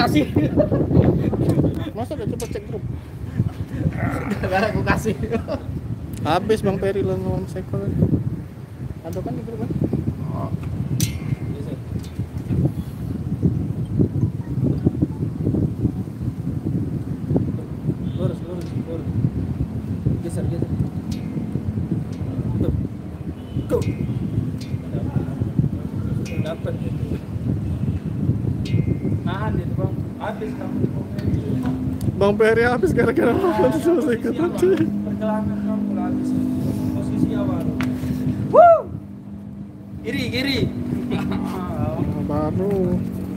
kasih. Masa udah cepet cek grup? Gak aku kasih. Habis Bang Peri lawan Seko kan. Ada kan di grup kan? Oh. Lurus. Geser. Tuh. Go. Dapat. Nahan itu bang. Habis kamu. Bang Peri habis gara-gara apa selesai kata. Perjalanan kamu habis. Posisi awal. Woo! Kiri. Baru.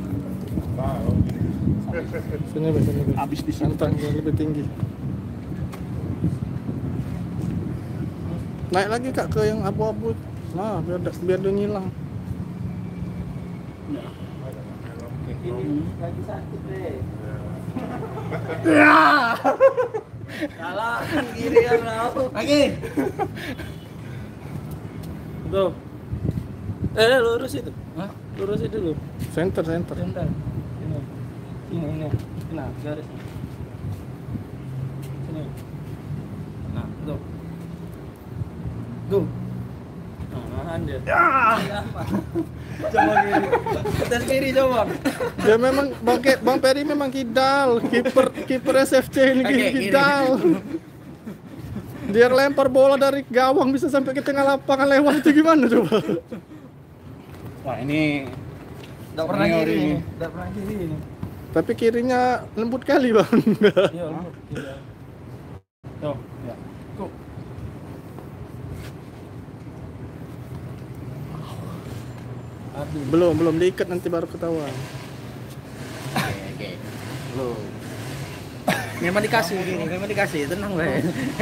Sini. Habis di sini. Santan lebih tinggi. Naik lagi Kak ke yang abu-abu. Nah, biar dia ngilang. Lagi sakit deh. Ya. Salah kiri ya bro. Lagi. Tuh. Lurus itu. Hah? Lurus itu dulu. Center. Bentar. Ini. Nah, garis. Sini. Nah, tuh. Go. Nah, dia. Ya. Coba kiri. Atas kiri coba. Ya memang Bang Peri memang kidal, kiper SFC ini Oke, kidal. Dia lempar bola dari gawang bisa sampai ke tengah lapangan lewat itu gimana coba? Wah, ini Enggak pernah Ini kiri ori. ini. Enggak pernah kiri ini. Tapi kirinya lembut kali Bang. Iya, lembut. Tuh, ya. Go. Aduh. belum diikat nanti baru ketahuan. Oke. Belum. Memang dikasih, tenang weh.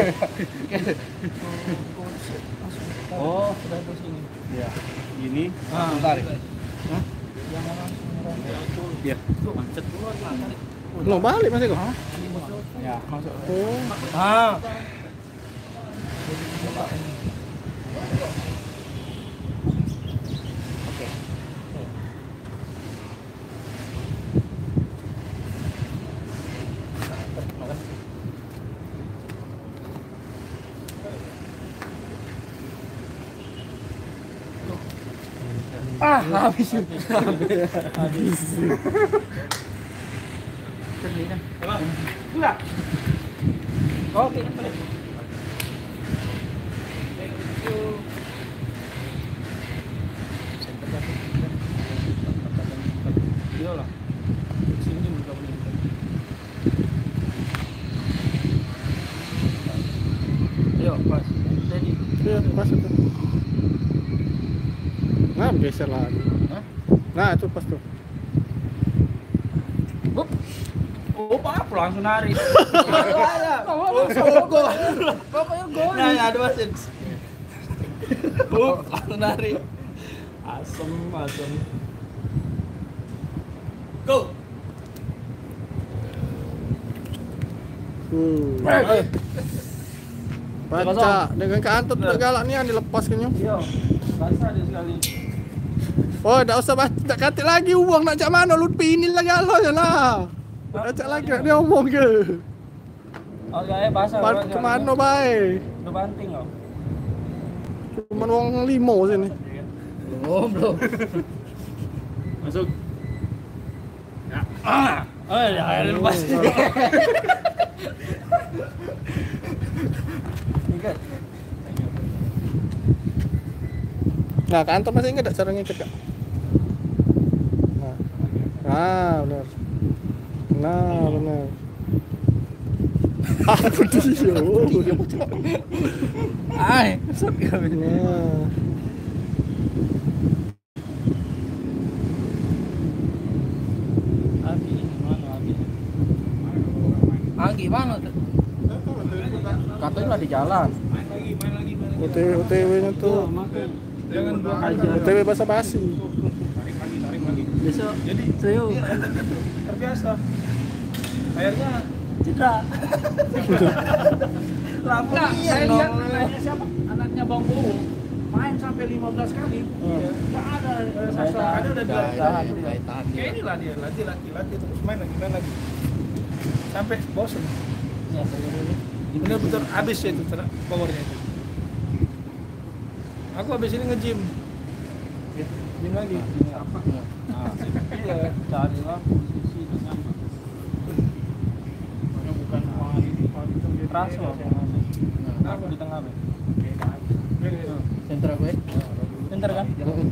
Oh, sudah ke sini. Ya. Gini, Ah. tarik. Hah? Jangan langsung nyerang. Ya. Mancet dulu tarik. No balik masih kok. Ya, masuk. Oh, Ah. Oke. Habis. Enggak. Oke, boleh. Iya lah. Sini juga boleh. Ayo, pas. Jadi. iya pas itu. Nah, geser lagi. Hah? Nah, itu pas tuh. Bup. Oh, apa langsung nari. Pokoknya gol. Nah, ada mesin. Bup, langsung nari. Asem. Go. Baca dengan keantet galak nih yang dilepas kayaknya. Yo, basah dia sekali. Oh, enggak usah tak katik lagi uang nak cak mana Lutfi ini lagi alo ya lah. Nak cak lagi nak dia omong ke. Oh, ya basah. Ke mana bae? Udah banting kau. Cuman wong 5 sini. Belum. Masuk. Ya. Oh, ya air lepas. Ikat. Nah, kantor masih ingat tak cara ngikat Kak? Nah, benar. Nah, benar. Aku dia. Ai, masuk ya. Nah. Anggi mana tuh? Katanya lah di jalan. OTW-nya tuh. Jangan buang aja. OTW basa-basi. Besok jadi serius. Terbiasa. Akhirnya Cedera. lampu. Saya lihat anaknya siapa? Anaknya Bang Bowo. main sampai 15 kali. Enggak ada sastra, ada tahan. Kayak inilah dia, latih terus main lagi. Sampai bosan. Bener-bener habis ya itu powernya itu. Aku habis ini nge-gym. Gym lagi. Iya, carilah posisi dengan bukan terasa aku di tengah Center gue. center kan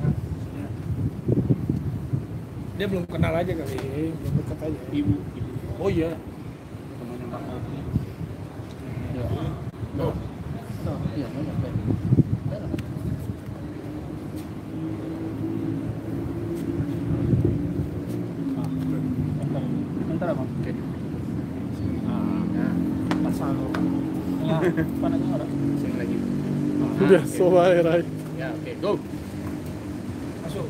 Dia belum kenal aja kali, belum dekat aja. ibu oh iya temannya Mbak Oki Ya. Iya, mana Ben? center apa pasang ya panahnya ada Sing lagi. Udah, so bae, Rai. Ya, oke, go. Masuk.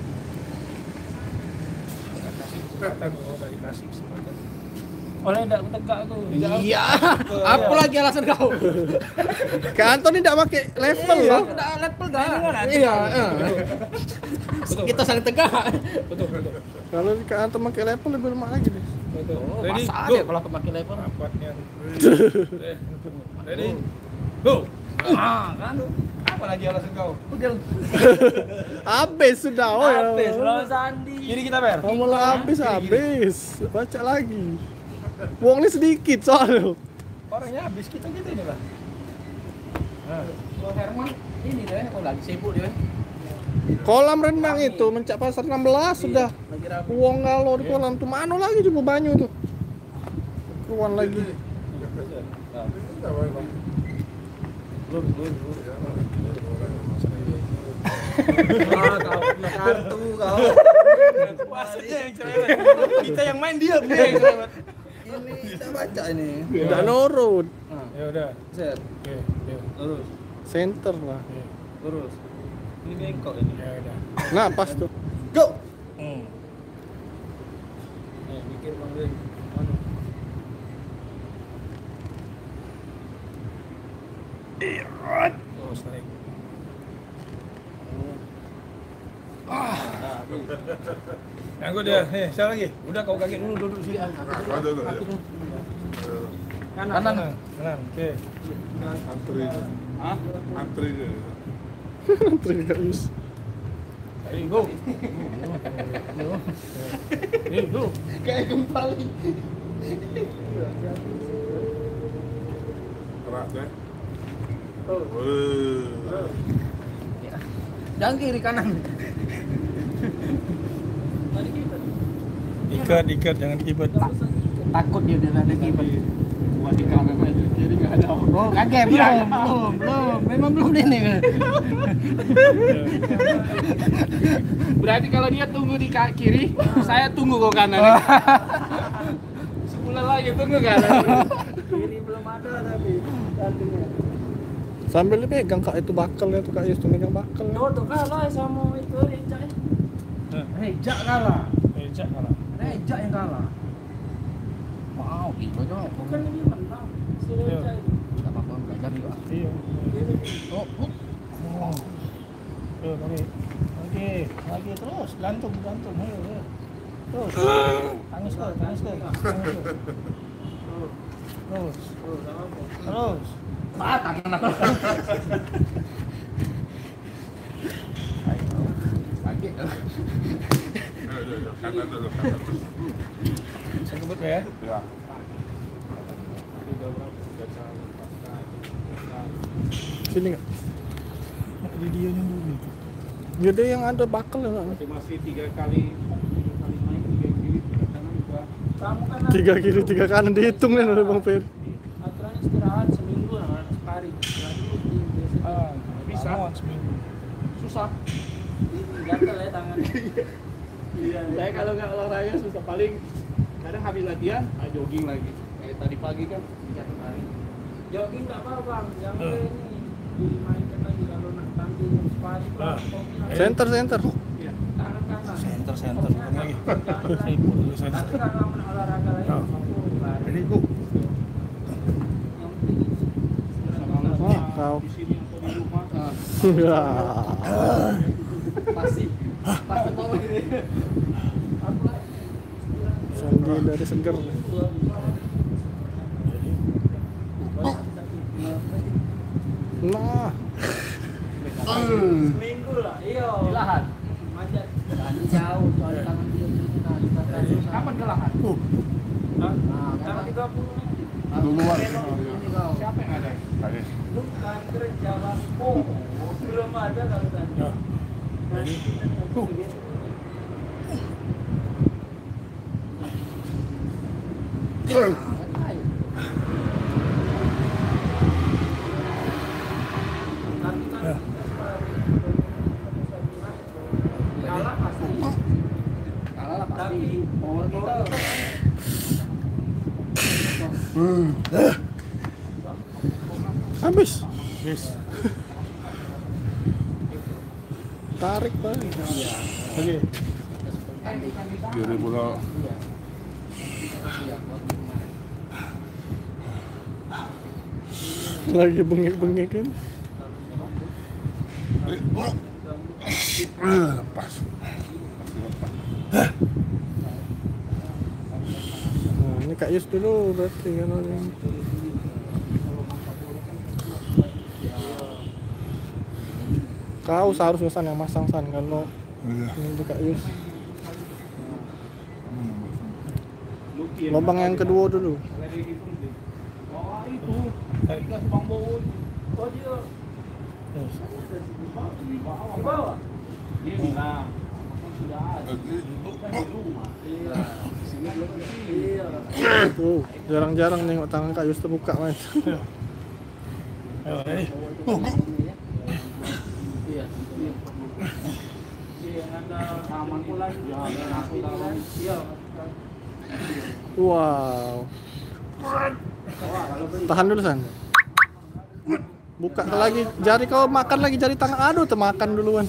Kasih kesempatan dari kasih kesempatan. oleh enggak tegak aku Iya. Apa lagi alasan kau? Kak Anton ini tidak pakai level loh. Udah level dah. Iya. Kita saling tegak. Betul. Kalau Kak Anton pakai level lebih lemah lagi deh. Betul. Oh, Ready, masa go. ada kalau aku pakai level. Rapatnya. Ready, go. kan Apa lagi alasan kau? Habis sudah, oh ya. habis lawan Sandi Kiri kita ber. Kamu lah habis. Baca lagi. Uang ini sedikit soalnya. Orangnya habis kita gitu ini lah. Kalau Herman ini deh, lagi sibuk dia. Kolam renang itu mencak pasar 16 sudah. Lagi rapi. Uang kalau di kolam tuh mana lagi cuma banyu tuh. Keruan lagi. Kau kartu kau. Puasanya yang cerewet. Kita yang main dia punya yang cerewet. Ini kita baca ini. Udah nurut. Ya udah. Set. Oke, ya. Lurus. Center lah. Lurus. Ini bengkok ini. Ya udah. Nah, pas tuh. Go. mikir Bang Beng Terus naik. Yang gue dia, nih, siapa lagi? Udah kau kaki dulu duduk sini. kanan Kanan, oke. Antri guys. Ayo, go. Nih, go. Kayak kembali. Jangan kiri kanan. Ikat, jangan dikibat. Takut dia udah ada kibat. Buat di kanan aja, kiri nggak ada. Oh, kaget belum. Memang belum ini. berarti kalau dia tunggu di kiri saya tunggu ke kanan sebulan lagi tunggu kanan kiri belum ada tapi gantinya Sambil dipegang Kak itu bakalnya tuh Kak Yus tuh megang bakal. tuh kalah sama itu Reja Reja kalah Ejak kalah. Reja yang kalah Wow, gitu dong. bukan lebih menang si Reja itu Enggak apa-apa, belajar juga. Iya. Oh, Tuh, oke, lagi terus, gantung, ayo. Terus, tangis kau. Terus. tangan aku. Lagi. Saya kebut ya. Sini enggak? Videonya dulu. Jadi yang ada bakal ya Kak? masih 3 kali main 3 kiri 3 kanan juga kamu kan 3 kiri 3 kanan dihitung kan oleh Bang Fer. aturan istirahat seminggu lah sekali Bisa. Seminggu. susah gatel ya tangannya iya saya kalau nggak olahraga susah paling kadang habis latihan jogging lagi kayak tadi pagi kan 3 hari jogging nggak apa bang yang ini dimainkan lagi kalau nak tampil separi Center. ya tangan kanan Center. Lagi. Sibuk dulu center. nanti kalau mau olahraga lagi aku lari Ready, go. yang penting Oh, kau. di sini atau di rumah Pasti tolong ini. Sandi dari seger. Nah, Seminggu lah, iya. Di lahan. Manjat. Jauh, soalnya tangan dia kapan ke lahan? Tanggal 30 nanti. Duluan. Siapa yang ada? Lu kan kerja Bang. Oh, belum ada kalau tadi. Kalah pasti. Kalah lah pasti. Power kita. habis. Yes. Tarik bang. Oke. Jadi pula. Lagi bengek-bengek kan. Lepas. Nah, ini Kak Yus dulu berarti kan orang. Kau seharusnya San yang masang San kalau ini Kak Yus. Lubang yang kedua dulu. Oh, itu. Dari gas Bang Bowo. Oh, dia. Di bawah. Dia bilang sudah ada. Di rumah. Iya. Tuh, jarang-jarang nengok tangan Kak Yus terbuka main. Ayo, Iya. Yang ada aman pula. Ya, aku dalam. Iya. Wow. Tahan dulu San. Buka lagi. Jari kau makan lagi jari tangan. Aduh, termakan duluan.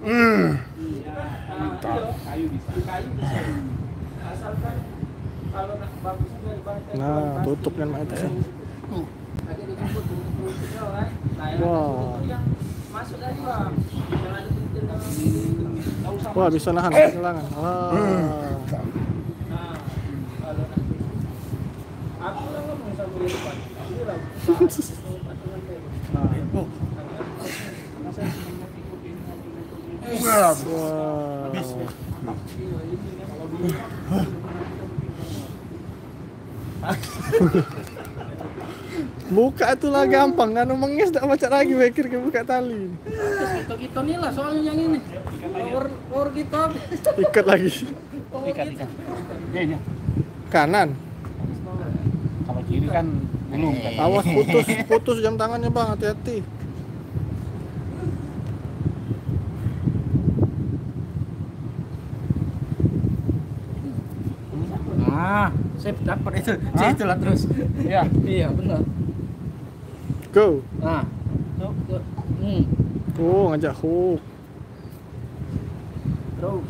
Kayu bisa. Asalkan kalau nak bagus juga dibantai. Nah, tutup kan mak itu San. Ada dijemput untuk kan. Nah, Wah. yang masuk tadi Bang. Yang ada pintu dalam itu. Enggak usah. Wah, bisa nahan kehilangan. Wah. Nah, kalau nak aku lah ngomong sama dia depan. Ini lah. Patungan teh. Buka itulah gampang kan mengis tak baca lagi mikir ke buka tali. Kita nih lah soalnya yang ini. Or kita. Ikat lagi. Ikan. Ini. Kanan. Kalau kiri kan belum kan. Awas putus jam tangannya Bang, hati-hati. Ah, Sip dapat itu. Itulah terus. ya. Iya, benar. Go. Nah. Oh, ngajak hook. Terus.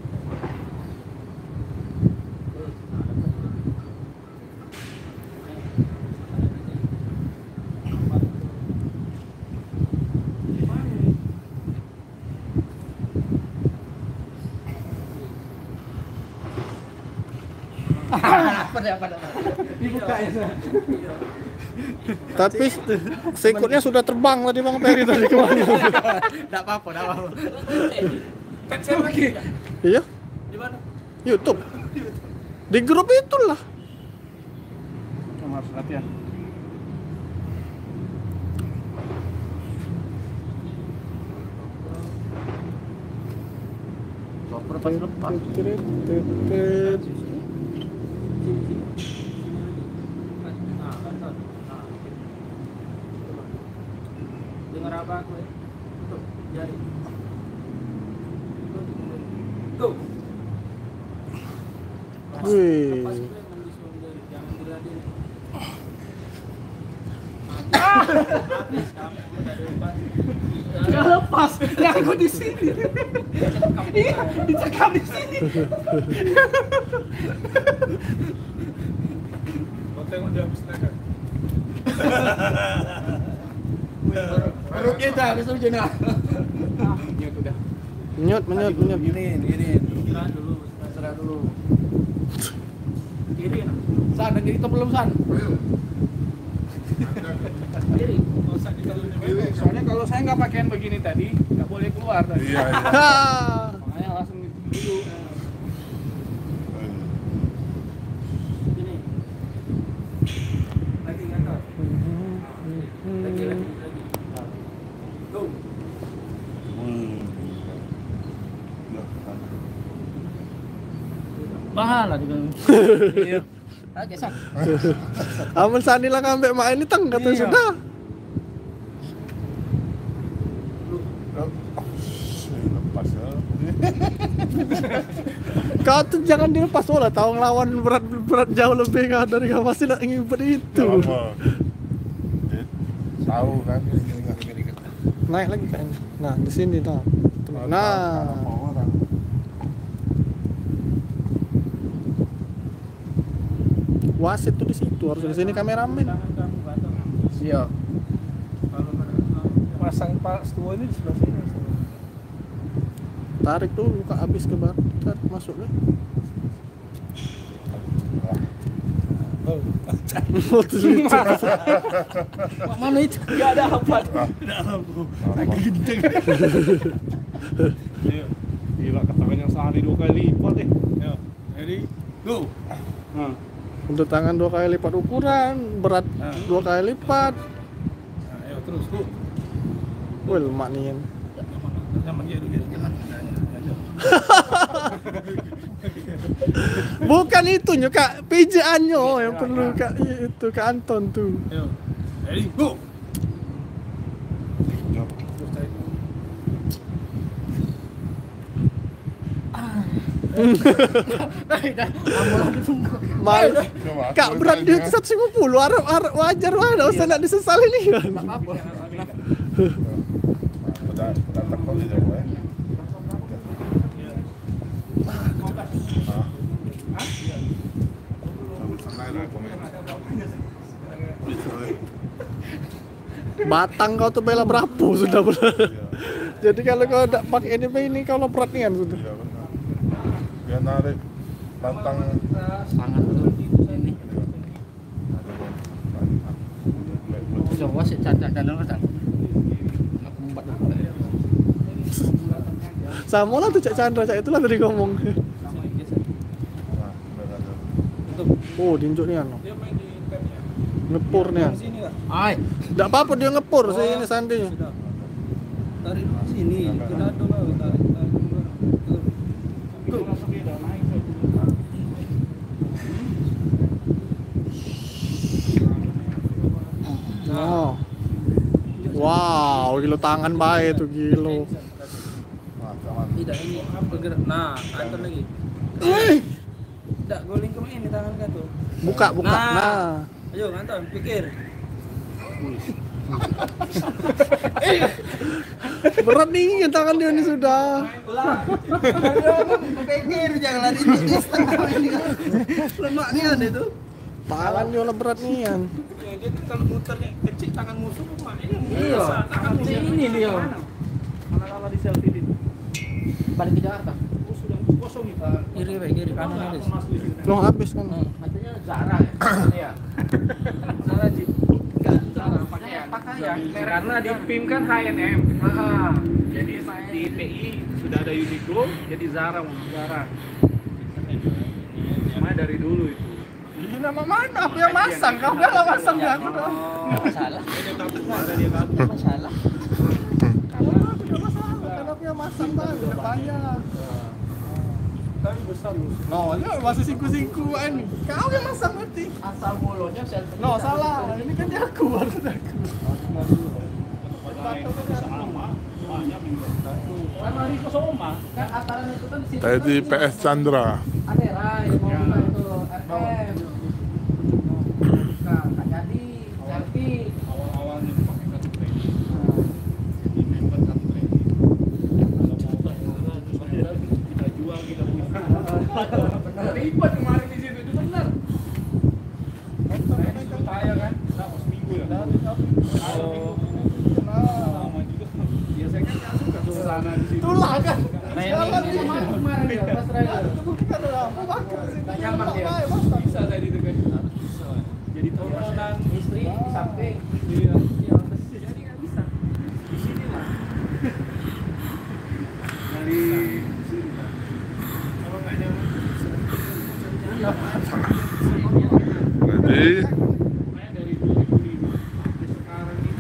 Pada. Dibuka ya. Tapi sikutnya sudah terbang tadi Bang Peri tadi kemana? Enggak apa-apa. Kan saya lagi. Iya, Di mana? YouTube. Di grup itulah. Kamu harus latihan. Koper pas lepas. Tit. Dengar apa aku ya? Tuh, jari. Go. Wih. Lepas itu yang membisung jari, jangan diladenin. Habis kamu udah lepas. Enggak lepas, ya aku di sini. Iya, dicekam di sini. Kau tengok dia habis naik. Perut kita habis hujan nah. Nyut udah. Menyut. Ini. Serah dulu. Kiri. San, dan kita belum San. Kiri. Soalnya kalau saya nggak pakaian begini tadi, nggak boleh keluar tadi. Iya. Makanya langsung dulu. Ini. Lagi kantor. Lagi. Go. Mahal lah juga. Iya. Oke, San. Amun Sani lah ngambek mak ini tang kata Iya. sudah. Lepas ya. Kau tuh jangan dilepas lah, tahu ngelawan berat jauh lebih kau dari kau pasti nak ngibet itu. Apa? Tahu kan? Naik lagi kayaknya. Nah di sini nah. Nah. Wasit tuh di situ, harus di sini kameramen. Iya. Pasang pas tua ini di sebelah sini. Tarik dulu kak habis ke baru, tarik masuk deh. Oh, Terus lucu. Mana itu? Gak ada apa. Lagi gendeng. Gila katakan yang sehari 2 kali lipat deh. Ya, ready, go. Nah. Untuk tangan 2 kali lipat ukuran, berat 2 kali lipat. Nah, ayo terus, go. Wih lemak nih. Zaman dia dulu jalan. Bukan itunya kak, pijaannya yang perlu kak itu kak Anton tuh. Ayo, ready, go. Mal, kak berat dia 150, harap wajar lah, nggak usah nak disesali nih kan. Udah tekol di jauh ya. Batang kau tuh bela berapa sudah berat. Jadi kalau kau tak pakai ini kalau berat nih kan sudah. Iya benar. Dia narik pantang Sangat betul ini. Coba sih cacat dan orang. Aku membuat dulu. Sama lah tuh Cak Chandra, Cak itulah tadi ngomong. Oh, dinjuk nih anu. Ngepur nih. Sini enggak? Ai, Enggak apa-apa dia ngepur sih ini sandinya. Sudah. Tarik sini, ke dado lah, tarik. Go. Langsung dia udah naik. Oh. Wow, kilo tangan baik tuh kilo. Tidak ini bergerak. Nah, antar lagi. Tidak guling ke ini tangan kau tuh. Buka. Nah. Ayo, Anton, pikir. Berat nih tangan dia ini sudah. pikir jangan lari ini setengah ini. Lemaknya ada itu. Tangan dia lah berat nih kan. Ya, dia kalau muternya kecil tangan musuh mah ini. Iya, tangan ini dia. Mana kalau di selfie ini. Balik ke Jakarta. Oh, sudah kosong itu. Kiri kanan ada. Lo habis kan. Katanya Zara ya. Zara Jeep. Enggak, Zara pakaian. Karena di PIM kan H&M. Jadi di PI sudah ada Uniqlo, jadi Zara. Namanya dari dulu itu. Ini nama mana? Aku yang masang, kau udah lah masang ya aku dah. Masalah. Dia takut ada dia kabur. Masalah. Tidak masalah, karena aku yang masang bang, tidak bayar. Tapi besar loh. No, ini masih singku-singku ini. Kau yang masang berarti. Asal mulutnya selfie. No, salah. Ini kan dia aku, harus aku. Kan hari ke Soma. Kan atalan itu kan di sini. Tadi PS Chandra. Ada Rai, mau buka itu FM. Buka, nggak jadi. Selfie. Awal-awalnya pakai kartu kredit. Jadi member kartu kredit. Kalau mau kita jual kita punya. Ribet kemarin di situ itu benar. Saya kan, seminggu ya. Kemarin ya, pas Raya. Nyaman dia. Bisa tadi itu kan. Jadi tontonan istri di samping. Iya. Jadi nggak bisa. Di sini lah. Dari sini lah. Kalau nggak nyaman. Jadi Dari 2005 sampai sekarang ini.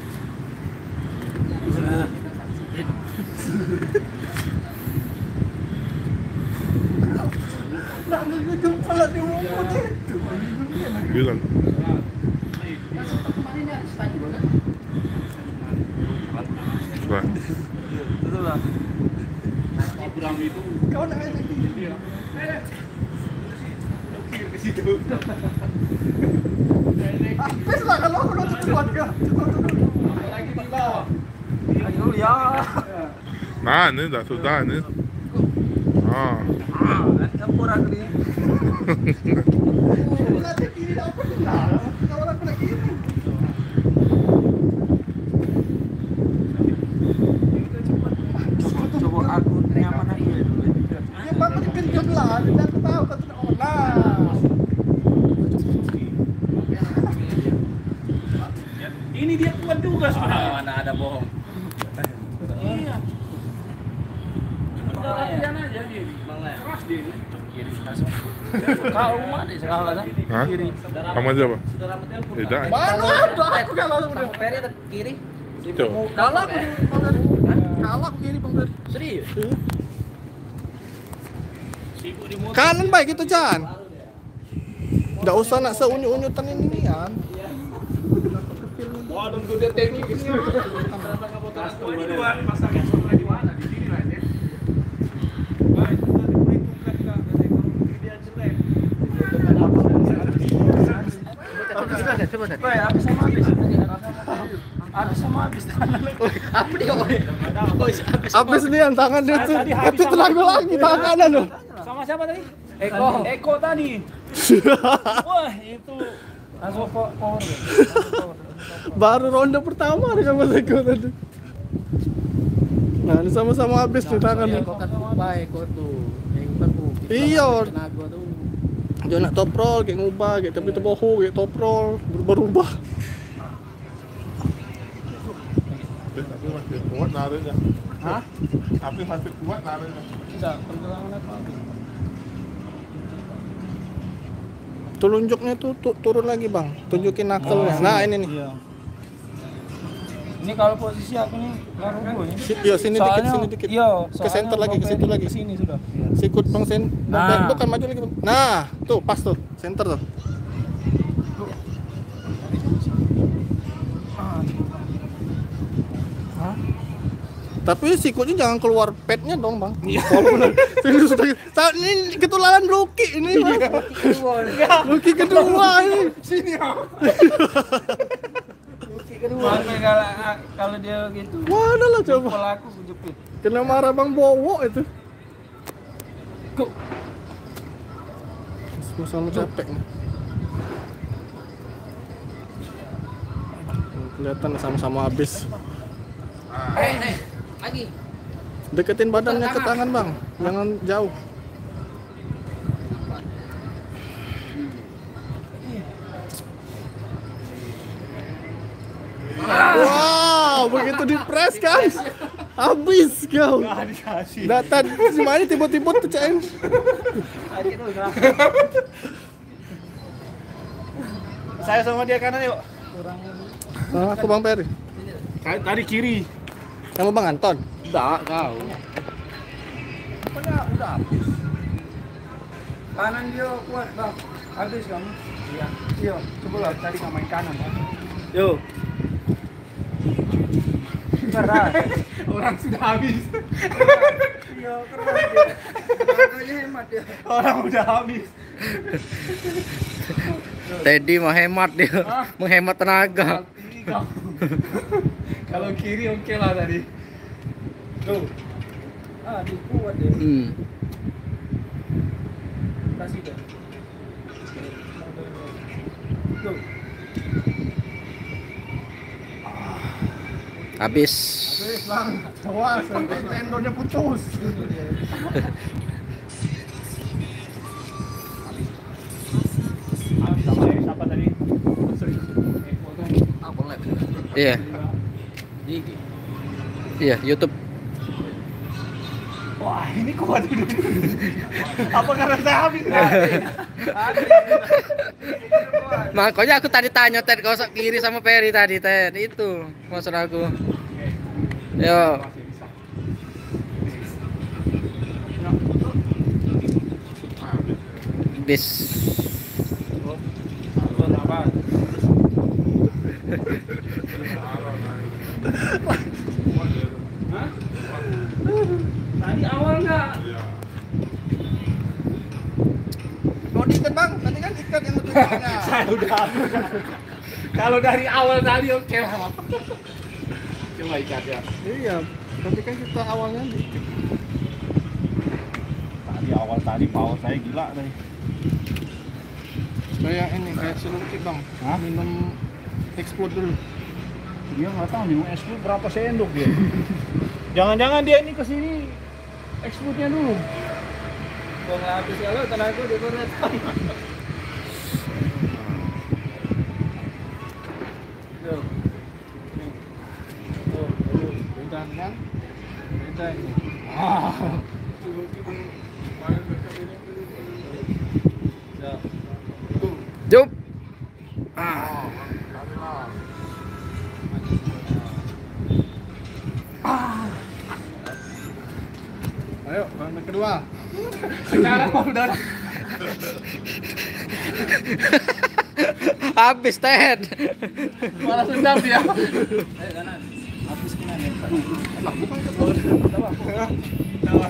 bilang Wah, Betul lah. Abraham itu Kau nak aja dia. Ke situ. Apes lah kalau aku nonton kuat kah? Lagi di bawah. Ayo ya. 나는 나 나는 Campur aku dia. Nanti kiri apa kenal? Kalau aku nak kiri. Coba aku nyaman aku ya dulu. Ya bapak dikenceng lah, dan aku tahu kau tidak olah. Ini dia kuat juga sebenarnya. Mana ada bohong. Iya. Udah latihan aja dia. Keras dia ini. Kau rumah deh sekarang kan? Hah? Kiri. sama siapa tidak Mana ada aku kalau udah. Peri ke kiri. Tuh. Kalah aku Bang Fer. Kalah aku kiri Bang Fer. Serius? Sibuk di motor. Kanan baik itu Chan. Nggak usah nak seunyu-unyutan ini kan. Wah, nunggu dia teknik gitu. Ini dua pasangnya sama di mana? Di sini lah ya. Wah, itu tadi perhitungkan Kak, dari ekonomi dia jelek. Coba deh. Woi, habis sama habis. Habis sama habis. Apa dia? Habis nih yang tangan dia tuh. Itu tenaga lagi tangan kanan loh. Sama siapa tadi? Eko tadi. Wah, itu langsung power. Baru ronde pertama dengan Mas Eko tadi. Nah, ini sama-sama habis nih tangan. Kau kan baik kau tuh. Yang kan tuh. Iya. Tenaga tuh. Dia nak toprol kayak ngubah kayak tapi terbohong kayak toprol berubah-ubah. tapi masih kuat nariknya Hah? tapi masih kuat nariknya Tidak, pergelangan apa? Telunjuknya tuh turun lagi bang, tunjukin knuckle-nya. Nah ini nih. Iya. Ini kalau posisi aku nih laru gue nih. Iya sini dikit, sini dikit. Iya, Ke center lagi, ke situ lagi. Ke sini sudah. Sikut bang sen. Nah. Bukan maju lagi bang. Nah, tuh pas tuh, center tuh. Tapi sikutnya jangan keluar padnya dong bang. Kalau benar, ini sudah. Ini ketularan Lucky ini bang. Lucky kedua ini. Sini ya. Kalau dia gitu. Mana lah coba. Pelaku jepit. Kena marah bang Bowo itu. Kok. Sama capek nih. Kelihatan sama-sama habis. Lagi. Deketin badannya ke tangan bang, jangan jauh. Wow, begitu dipres kan, habis kau. Data semuanya tiba-tiba tercain. Saya sama dia kanan yuk. Nah, aku bang Peri. Tadi kiri. Sama bang Anton. Enggak, kau. Udah habis. Kanan dia kuat, Bang. Habis kamu. Iya. Iya, coba lah tadi kamu main kanan, Bang. Yo. Keras. Orang sudah habis. Iya, keras dia. Tenaganya hemat ya. Orang udah habis. Teddy mah hemat dia. Menghemat tenaga. Kiri kau. Kalau kiri oke lah tadi. Tuh. Ah, dia kuat deh. Kasih deh. Tuh. Habis. Bang, awas, tendonnya putus. Sama siapa tadi? Iya. Iya, YouTube. Wah, ini kuat ini. Apa karena saya habis? Makanya aku tadi tanya Ted kau kiri sama Ferry tadi Ted. Itu maksud aku. Yo. Bis. Tadi awal enggak? Mau diikat bang, tadi kan ikat yang tujuannya. Saya udah. Kalau dari awal tadi oke lah. Coba ikat ya. Iya, tapi kan kita awalnya Tadi awal tadi power saya gila nih. kayak ini kayak selungkit bang. Hah? Minum explode dulu. Dia nggak tahu minum es dulu berapa sendok dia. Jangan-jangan dia ini kesini explode-nya dulu. Gua nggak habis ya lo, tenaga di kornet. Yo. Oh, Beda kan? Beda ini. Ya. Jup. Ayo, round kedua. Sekarang udah Habis Ted. malah sedap ya. Ayo kanan. Habis kanan ya. Lah, bukan ke bawah. Bawah.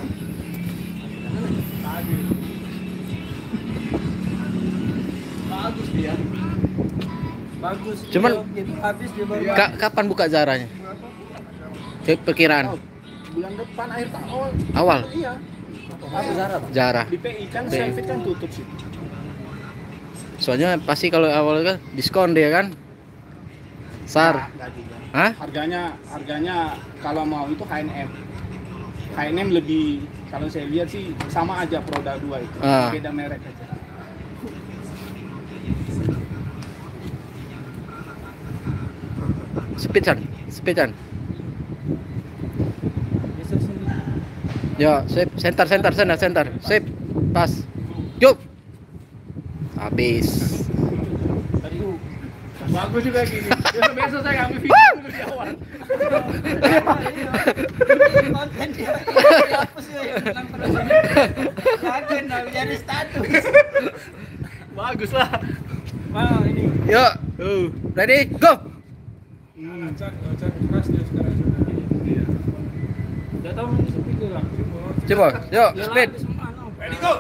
Bagus dia. Bagus. Cuman- Itu habis dia baru. Kapan buka Zaranya? Perkiraan Bulan depan akhir tahun. awal Iya. Apa Zara, Bang? Zara. Di PI kan Selfit kan tutup sih. Soalnya pasti kalau awal kan diskon dia kan. Sar. Nggak juga. Hah? Harganya kalau mau itu H&M. H&M lebih, kalau saya lihat sih sama aja produk dua itu. Ah. Beda merek aja. Speedan. Geser sini. Ya, sip, center. Sip. Pas. Yuk. Habis. Tadi bagus juga gini. Besok saya ngambil video dulu di awal. Konten dia. Dihapus ya. Bilang terus ini. Yakin dah jadi status. Bagus lah. Mau ini. Yuk. Ready? Go. Cak keras dia sekarang. Udah tahu ini sepi ke lah. Coba. Yuk, Dia speed. lapis semua, no. Ready go.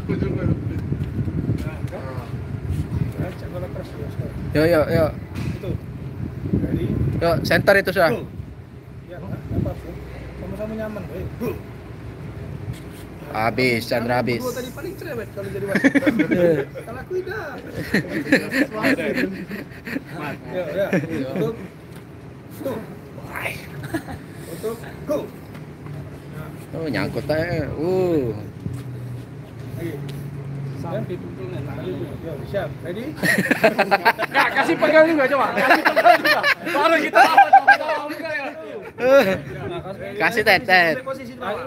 Cak bola keras dia sekarang. Yuk. Itu. Ready? Yuk, center itu sudah. Ya, apa? Sama-sama nyaman, baik. Habis, Chandra habis. Gua tadi paling cerewet kalau jadi wasit. Kalau aku tidak. Ya. Untuk. Untuk. Go. Oh, nyangkut aja. Lagi. Sampai pukul Yo, siap. Ready? Nggak, kasih pegang juga coba. Kasih pegang juga. Baru kita dapat enggak ya. Kasih Ted. Posisi di bawah.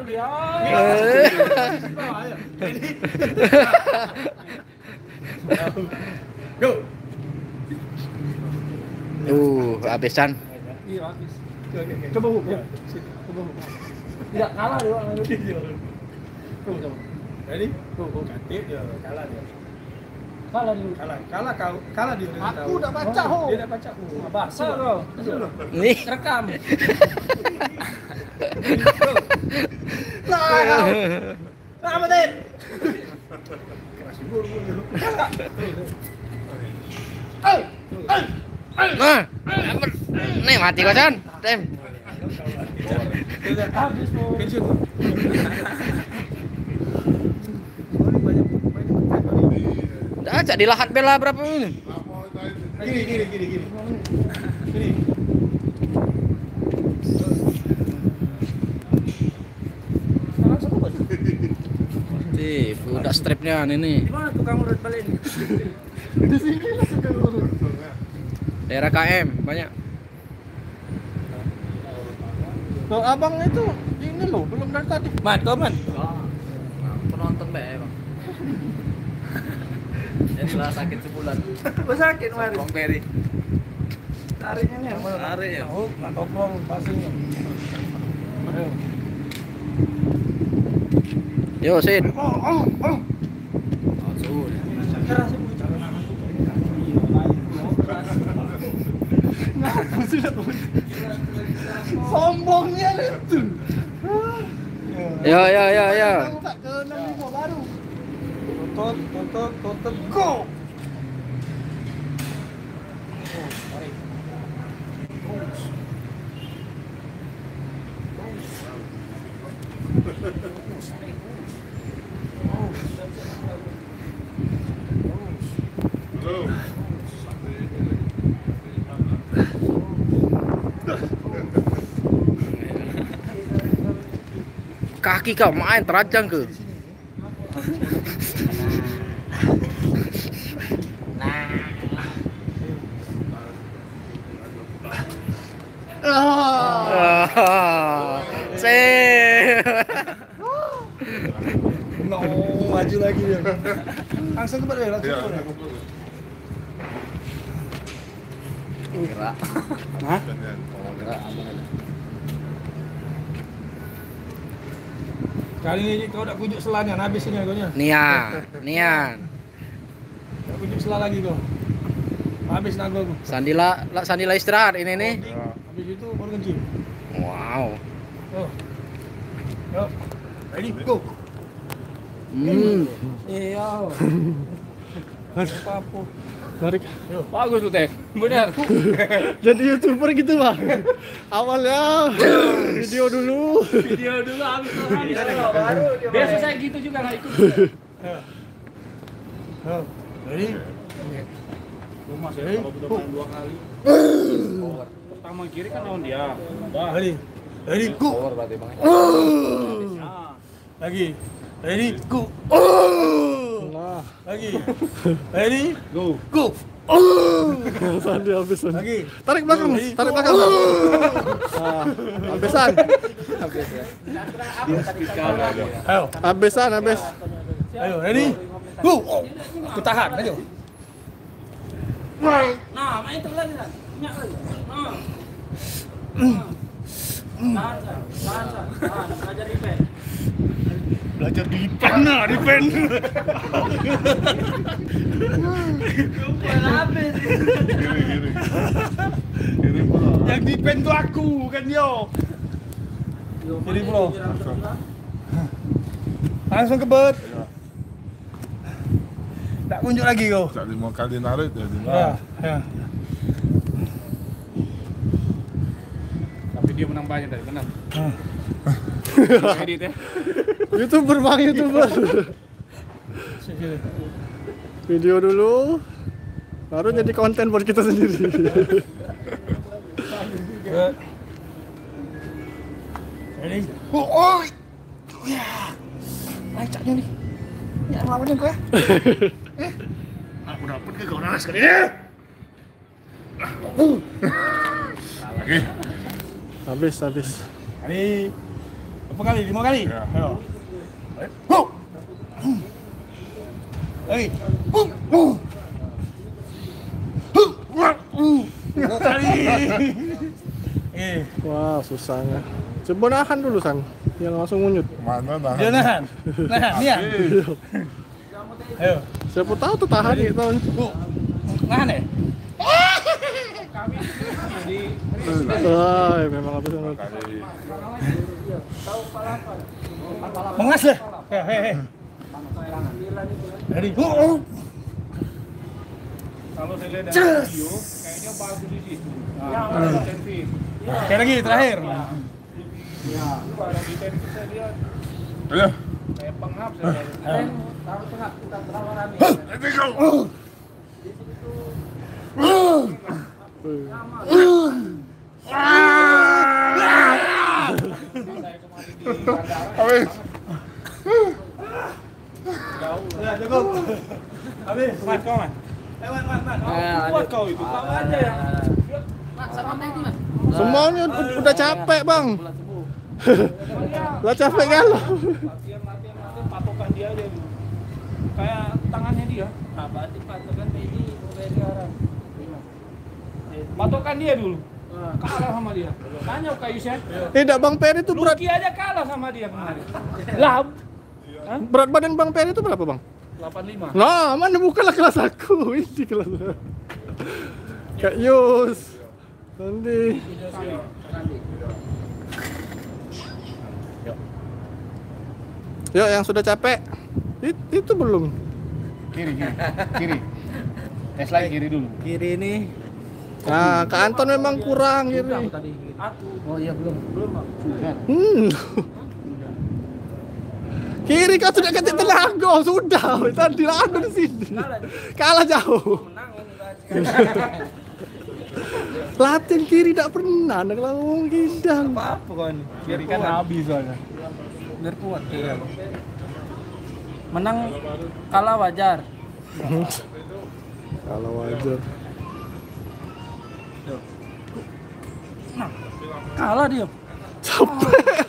Go. Habis Chan. Iya, habis. Coba huk. Coba. Tidak kalah dia. Coba. Ready? Go. Cantik dia. Kalah dia. Kalah dia. Aku udah baca ho. Dia udah baca. Bahasa kau. Nih. Rekam. Apa tadi? Nah. Nih mati kau Chan. Tem. Habis mau. Pensiun. Ajak dilahat bela berapa ini? Gini. Sip, udah stripnya ini. Di mana tukang urut balik ini? Di sini lah sudah urut. Daerah KM banyak. Tuh abang itu ini loh, belum dari tadi. Man, kau man. Penonton be, Bang. Yang telah sakit sebulan. Kau sakit kemarin. Bang Peri. Tariknya nih. Tarik ya. Oh, nongkrong pasingnya. Ayo. Yo, Sin. Sombongnya itu. Ya, ya, ya, ya. Tak ke 65 baru. Tutup, go. Kaki kau main terajang ke? No, maju lagi dia. Langsung ke bawah, langsung Iya, ke bawah. Gerak. Hah? Gerak abang ada. Kali ini kau tak kunjuk selanya, habis ini kau nya. Nian. Tak kunjuk selah lagi kau. Habis nago aku. Sandila istirahat ini nih. Habis itu baru kencing. Wow. Oh. Yo. Ready, go. Iya. Apa-apa. Tarik. Bagus tuh teh. Benar. Jadi YouTuber gitu bang. Awalnya video dulu. Video dulu habis baru dia. Biasa saya gitu juga nggak ikut. Ready? Rumah saya kalau udah main 2 kali. Pertama kiri kan lawan dia. Ready? Ready, go. Power berarti bang. Nah, Lagi. Ready, go. Nah, Lagi. Ready, go. go. Sandi habisan. Lagi. Tarik belakang, tarik belakang. Nah, habisan, Ayo. habisan, habis. Ayo, ready? Go. Aku tahan, ayo. Nah, main itu lagi kan. Minyak lagi. Nah. Belajar defense. Belajar di pen, di pen. Kiri bro. Yang di pen tuh aku, kan yo. Jadi bro. Langsung ke bet. Tak kunjuk lagi kau. Tak 5 kali narik jadi Ya, ya. Tapi dia menang banyak dari menang. Edit ya. YouTuber bang, YouTuber. Video dulu, baru jadi konten buat kita sendiri. Ready? Oh, ya. Lacaknya nih. Ya lawannya kau ya. aku dapat ke kau naras kali. Lagi. Habis. Kali berapa kali? 5 kali? Ya. Ayo. Go! Lagi. Kali. Wah, susahnya. Coba nahan dulu San, yang langsung ngunyut. Mana nahan? Dia nahan. Nahan, ya. Ayo. Siapa tahu tuh tahan gitu. Nahan ya? Wah, memang habis banget. Kali. Mengas deh. Hei. Ready? Kalau saya lihat dari video, kayaknya bagus di situ. Nah, selfie. Sekali lagi terakhir. Ada di tensi saya lihat Ayo. kayak penghap saya lihat. Taruh tengah, kita terlalu rame. Let's go. Habis. Ya, cukup. Habis. Mat kau, Mat. Mat. Kuat kau itu. Kau aja ya. Mat, sama nanti, Mat. Semuanya udah capek, Bang. Lah capek kan lo. Latihan patokan dia aja. Kayak tangannya dia. Nah, berarti patokan ini dari orang. Patokan dia dulu. Kalah sama dia. Tanya Kayusnya. Tidak, Bang Peri itu berat. Lucky aja kalah sama dia kemarin. Lah, Berat badan Bang Peri itu berapa, Bang? 85. Nah, mana bukanlah kelas aku. Ini kelas. Kak Yus. Nanti. Yuk, yang sudah capek. Itu belum. Kiri. Tes lagi kiri dulu. Kiri ini. Nah, Kak Anton memang kurang ini. Oh iya belum. Kiri kau sudah ketik tenaga, sudah. Tadi aku di sini. Kalah jauh. Latihan kiri tidak pernah, nak ngomong gindang. Apa kau ini? Kiri kan habis soalnya. Biar kuat ya. Menang kalah wajar. Kalau wajar. Nah, kalah dia. Capek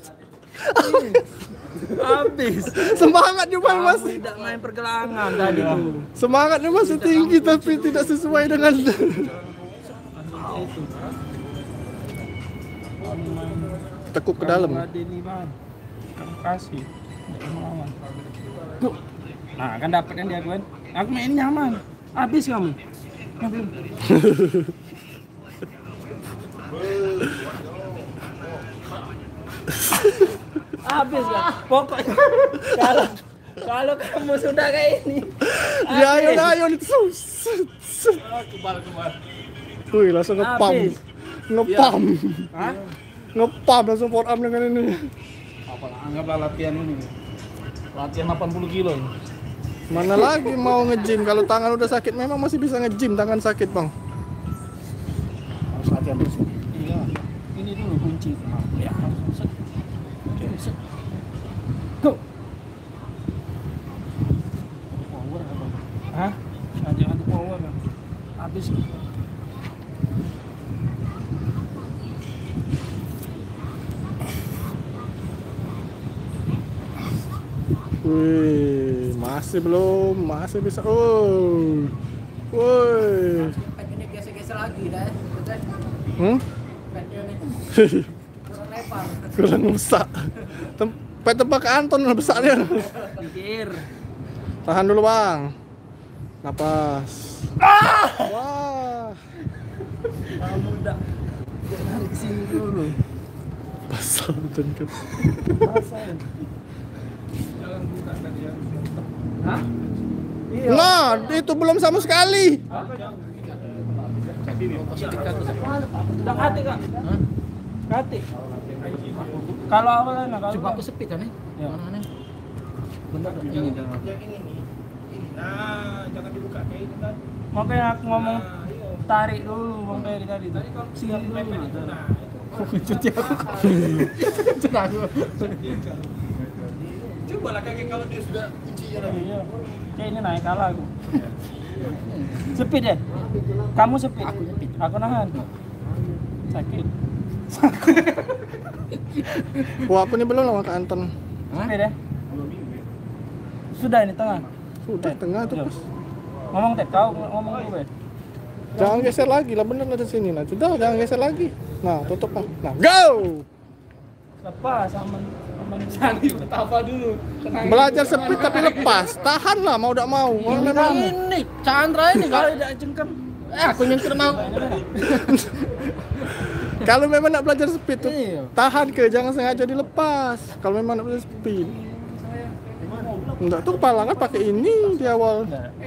habis. Semangatnya Bang masih. Tidak main pergelangan tadi tuh. Semangatnya masih tinggi tapi tidak sesuai dengan tekuk ke dalam. Ini Bang. Kamu kasih. Tidak melawan. Nah, kan dapat kan dia kan. Aku main nyaman. Habis kamu. Ya belum. Habis kan? Pokoknya kalau kamu sudah kayak ini. Ya ayo itu. Kebal. Wih, langsung ngepam. Habis. Ngepam. Hah? Ngepam langsung for arm dengan ini. Apalah, anggaplah latihan ini. Latihan 80 kilo. Mana lagi mau nge-gym kalau tangan udah sakit memang masih bisa nge-gym tangan sakit, Bang. Harus latihan terus. Iya. Ini dulu kunci. Ya. Set. Go. Power apa? Hah? Jangan power. Habis. Wih, masih belum, masih bisa. Oh. Woi. Ini geser-geser lagi dah. Kurang lebar. Kurang besar. Tempat tebak ke Anton besarnya. Pikir. Tahan dulu, Bang. Napas. Wah. Kamu udah dari sini dulu. Basah betul kan. Hah? Nah, itu belum sama sekali. Udah hati kak? Hati. Kalau awalnya kalau Coba aku sepit kan nih. Ya. Mana nih? Bener ini dah. Nah, jangan dibuka kayak ini kan. Makanya aku ngomong tarik dulu Bang Peri tadi. Sini dulu. Cuci aku. Coba lah kaki kalau dia sudah kuncinya lagi. Iya. Kayak ini naik kalah aku. Sepit ya? Kamu sepit. Aku nahan. Sakit. Wah, aku ini belum lama ke Anton. Sepit ya? Sudah ini tengah. Sudah tengah tuh, Pas. Ngomong Ted, kau ngomong dulu ya? Jangan geser lagi lah, bener lah di sini. Nah, sudah jangan geser lagi. Nah, tutup lah. Nah, go. Lepas sama Sani betapa dulu. Belajar speed tapi lepas. Tahan lah mau tidak mau. Kalau memang Ini Chandra ini kalau tidak cengkem. aku nyengker mau. kalau memang nak belajar speed tuh Iya. tahan ke, jangan sengaja dilepas. Kalau memang nak belajar speed. Enggak tuh kepala kan pakai ini di awal.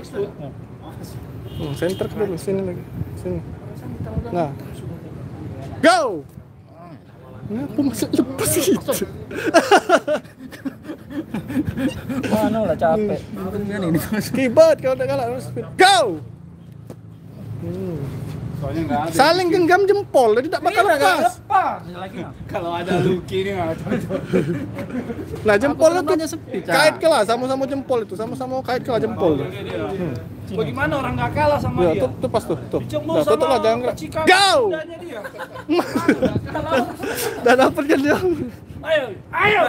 Center ke dulu sini lagi. Sini. Nah. Go. Kenapa masih lepas gitu? Mana lah capek. Kibat kalau tak kalah speed. Go. Soalnya nggak ada. Saling genggam jempol, jadi tidak bakal lepas. Kalau ada Lucky ini nggak cocok. Nah jempol itu nontonnya sepi, Cak. kait ke lah, sama-sama jempol itu, sama-sama kait ke lah jempol. Bagaimana orang nggak kalah sama Ya, dia? tuh pas tuh. Dicembur Nah, tutup lah sama jangan gerak. Chicago Go! kudanya dia. Dan dapet kan dia. Ayo, ayo.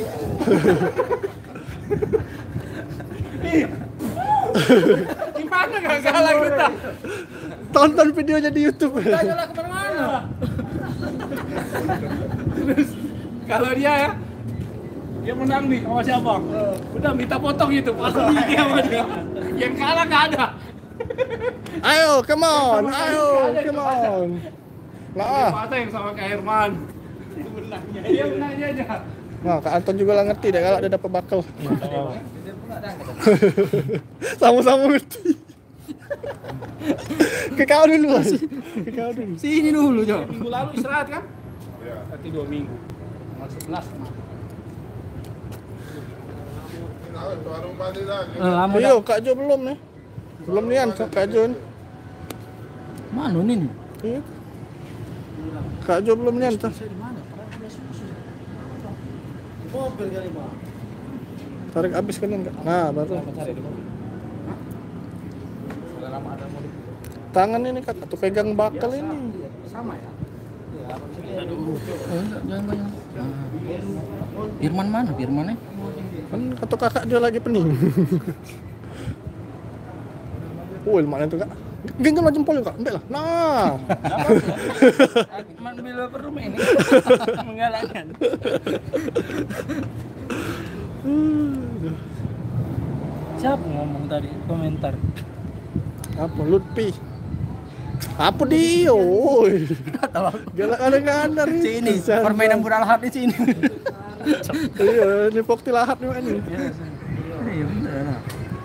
Gimana nggak kalah kita? Tonton videonya di YouTube. Tanyalah kemana-mana. Kalau dia dia menang nih sama siapa? Udah minta potong gitu, potong dia sama dia. Yang kalah nggak ada. Ayo, come on, come on. Lah, Mata yang sama Kak Herman. Itu menangnya. Dia menangnya aja. nah Kak Anton juga lah ngerti deh kalau dia dapat bakal. Sama-sama ngerti. Ke kau dulu sih. Ke kau dulu. Sini dulu, Jo. Minggu lalu istirahat kan? Iya. Berarti 2 minggu. Masuk 11. Nah, warung padi lagi. Lama Iya, Kak Jo belum nih. Belum nian Kak Jo. Mana nih? Iya. Kak Jo belum nian tuh. Tarik habis kan enggak? Nah, baru. Tangan ini Kak, tuh pegang bakal ini. Sama ya? Jangan. Firman mana? Firmannya? Kan kata kakak dia lagi pening. Woi, mana tuh Kak? Genggam lah jempol Kak, ambil lah. Nah. Cuma bila perlu ini menggalakkan. Siapa ngomong tadi komentar? Apa Lutfi? Apa dia? Woi. Galak ada Sini, permainan budak lahat di sini. Iya, ini Pokti lahat nih ini. Iya, bener.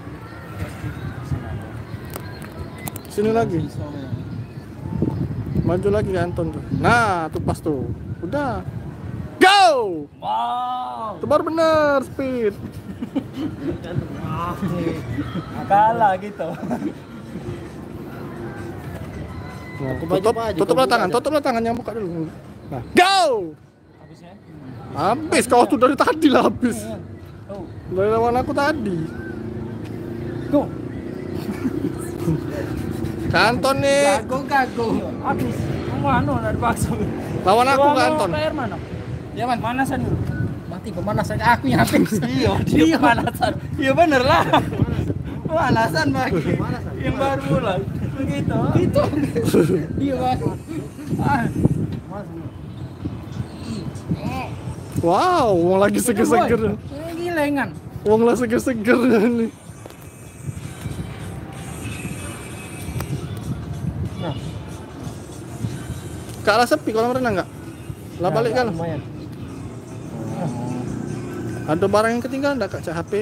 Sini lagi. Maju lagi ke Anton tuh. Nah, tuh pas tuh. Udah. Go! Wow, Itu baru bener speed. kalah gitu. Nah, tutuplah tangan yang buka dulu. Nah, go! Habis kau tuh dari tadi lah habis. Dari lawan aku tadi. Go. Kanton nih. Gago. Habis. Mana ada bakso. Lawan aku Kanton. Player mana? Ya man, manasan dulu. Mati pemanasan aku yang habis. Dia pemanasan. Iya bener lah. Pemanasan bagi. Yang baru mulai. Begitu. Gitu. Iya, Mas. Wow, wong lagi seger-seger. Gilengan. Wong lagi seger-seger nih. Kak lah sepi kolam renang enggak? Lah balik kan? Lumayan. Ada barang yang ketinggalan enggak Kak? Cak HP.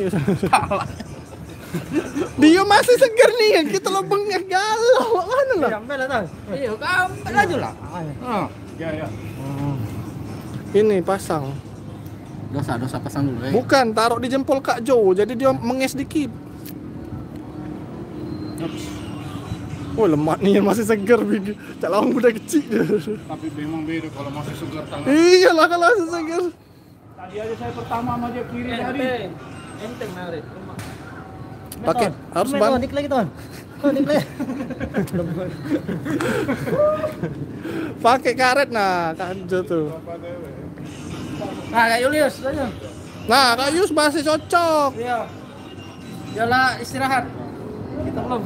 Dia masih seger nih kan kita lo bengek galau. Mana lah? Sampai lah tas. Iya, kamu aja lah. Ya. Ini pasang. Dosa pasang dulu ya. Bukan, taruh di jempol Kak Jo. Jadi dia menges dikit. Oh lemak nih yang masih seger bigi. Cak lawang udah kecil dia. Tapi memang beda kalau masih segar tangan. Iyalah kalau masih seger. Tadi aja saya pertama sama dia kiri tadi. Enteng narik. Pakai harus ban. Dik lagi, Ton. Dik lagi. Pakai karet nah Kak Jo tuh. Nah, Kak Julius aja. Nah Kak Yus masih cocok. Iya. Yalah istirahat. Kita belum.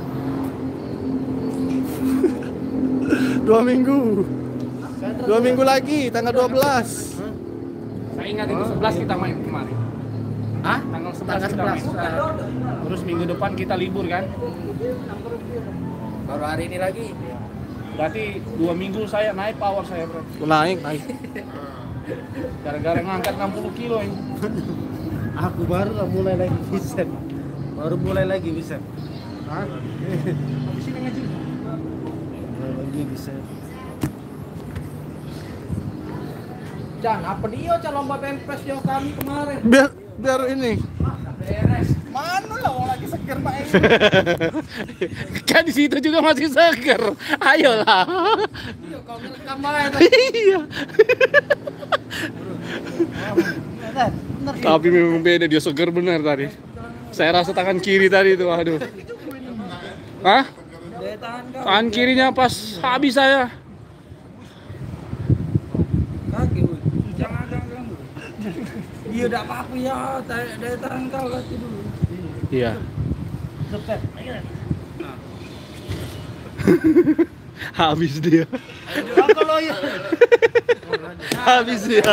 2 minggu. 2 minggu lagi tanggal 12. Saya ingat itu 11 kita main kemarin. Hah? Tanggal 11 Tanggal kita main. 11. Terus minggu depan kita libur kan? Baru hari ini lagi. Berarti 2 minggu saya naik power saya bro. Naik. Gara-gara ngangkat 60 kilo ini. Aku baru mulai lagi bicep. Hah? Di sini ngaji. Lagi bicep. Jangan apa dia lomba pempes dia kami kemarin. Biar ini. Beres. Mana lah orang lagi seger. seger Pak. Kan di situ juga masih seger. Ayolah. Iya, kau ngerekam aja. Iya. Bener. Tapi memang beda, dia seger benar tadi. Saya rasa tangan kiri tadi itu, aduh. Hah? Daya tahan kau. Tangan kirinya pas habis saya. Kaki, woi. Jangan. Dia udah apa-apa ya, daya tahan kau kasih dulu. Iya. Cepet. Habis dia. Kalau ya. Habis dia.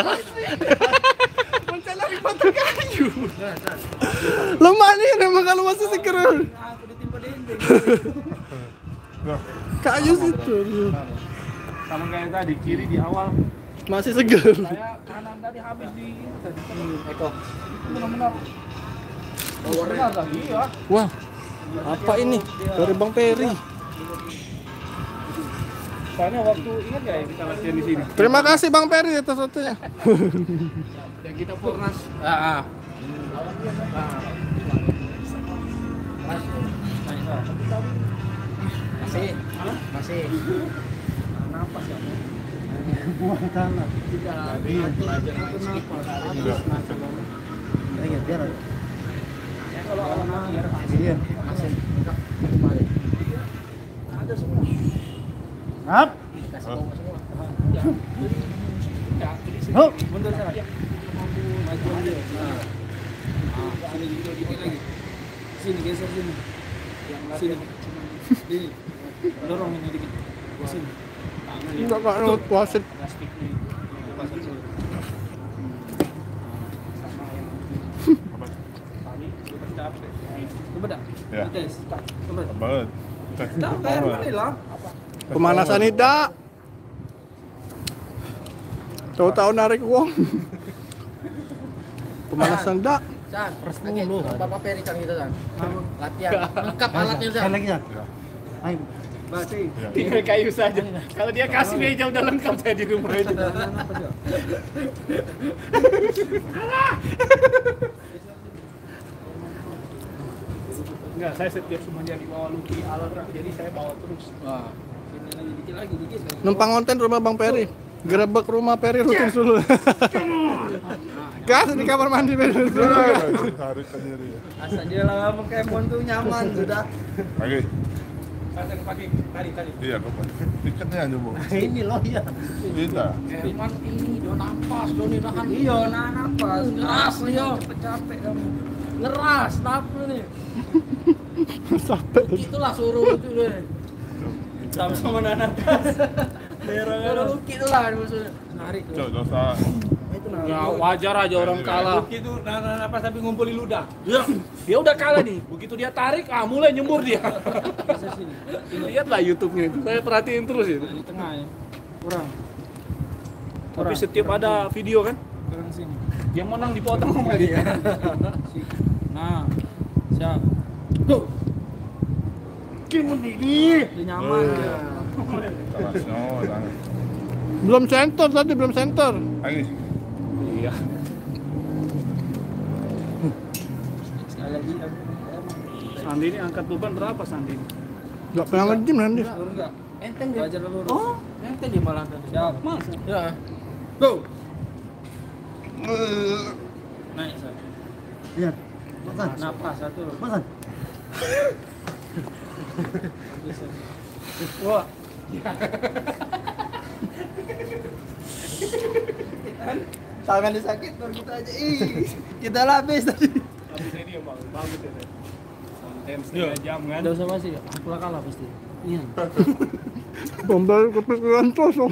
Lemah nih memang kalau masih seger. Aku ditimpa dinding. Kayu situ. Sama kayak tadi, kiri di awal. Masih seger. Saya kanan tadi habis di Eko. benar-benar. Benar lagi ya. Wah. Apa ini? Dari Bang Peri. Soalnya waktu ingat nggak ya kita latihan di sini? Terima kasih Bang Peri atas waktunya. Yang kita purnas. Masih. Napas ya. Buang tanah. Iya, biar. Kalau anak Iya, masih. ada semua. Hap. Oh, Mundur sana. Majuan dia. Nah. Sini dikit lagi. Sini geser sini. Sini. Sini. Dorong ini dikit. Sini. Enggak kalau wasit. Plastik nih. Pasang sini. Coba dah. Ya. Tes. Coba. Banget. Tak bayar mana lah. Pemanasan tidak. Tahu-tahu narik uang. Pemanasan tidak. San, lu. Bapak Peri kan gitu kan. Latihan. Lengkap alatnya San. sekali lagi ya. Ayo. Basi. Tinggal kayu saja. Kalau dia kasih meja udah lengkap saya di rumah itu. Enggak, saya setiap semuanya dibawa Lucky alat, jadi saya bawa terus. Wah. Sini lagi dikit lagi. Numpang konten rumah Bang Peri. Gerebek rumah Peri rutin dulu. Gas di kamar mandi Peri. Tarik aja dia. Asal dia lah Pokemon tuh nyaman sudah. Lagi. Saya pakai tadi. Iya, kapan? Tiketnya aja, Bu. Ini loh ya. Kita. Cuman ini do nafas, do nih nahan. Iya, napas. Ngeras Leo. Capek kamu. Ngeras, nafas nih. Sampai. Itulah suruh itu deh. Sama-sama nanas. Kalau Lucky itu lah maksudnya. Narik tuh. Cok, dosa. Itu narik. Ya wajar aja orang kalah. Begitu napas tapi ngumpulin ludah. Ya, dia udah kalah nih. Begitu dia tarik, mulai nyembur dia. Geser sini. Lihatlah YouTube-nya itu. Saya perhatiin terus itu. Di tengah ya. Kurang. Tapi setiap ada video kan, Kurang sini. yang menang dipotong sama dia. Nah. Siap. Tuh. Gimana ini? Dia nyaman ya. Tanasnya, tangan. Belum center tadi, belum center. Lagi. Iya. Sekali lagi. Sandi ini angkat beban berapa Sandi? Enggak pernah nge-gym nanti. Lurus enggak? Enteng dia. Belajar lurus. Oh, enteng dia malah tadi. Siap. Masa? Ya. Go. Naik saya. Iya. Masan. Napas satu. Masan. Wah. Tangan sakit baru kita aja. Kita habis tadi. Habis ini ya Bang, bagus ya. Konten setengah jam kan. Enggak usah masih. Aku lah kalah pasti. Iya. Bang Peri kepikiran kosong.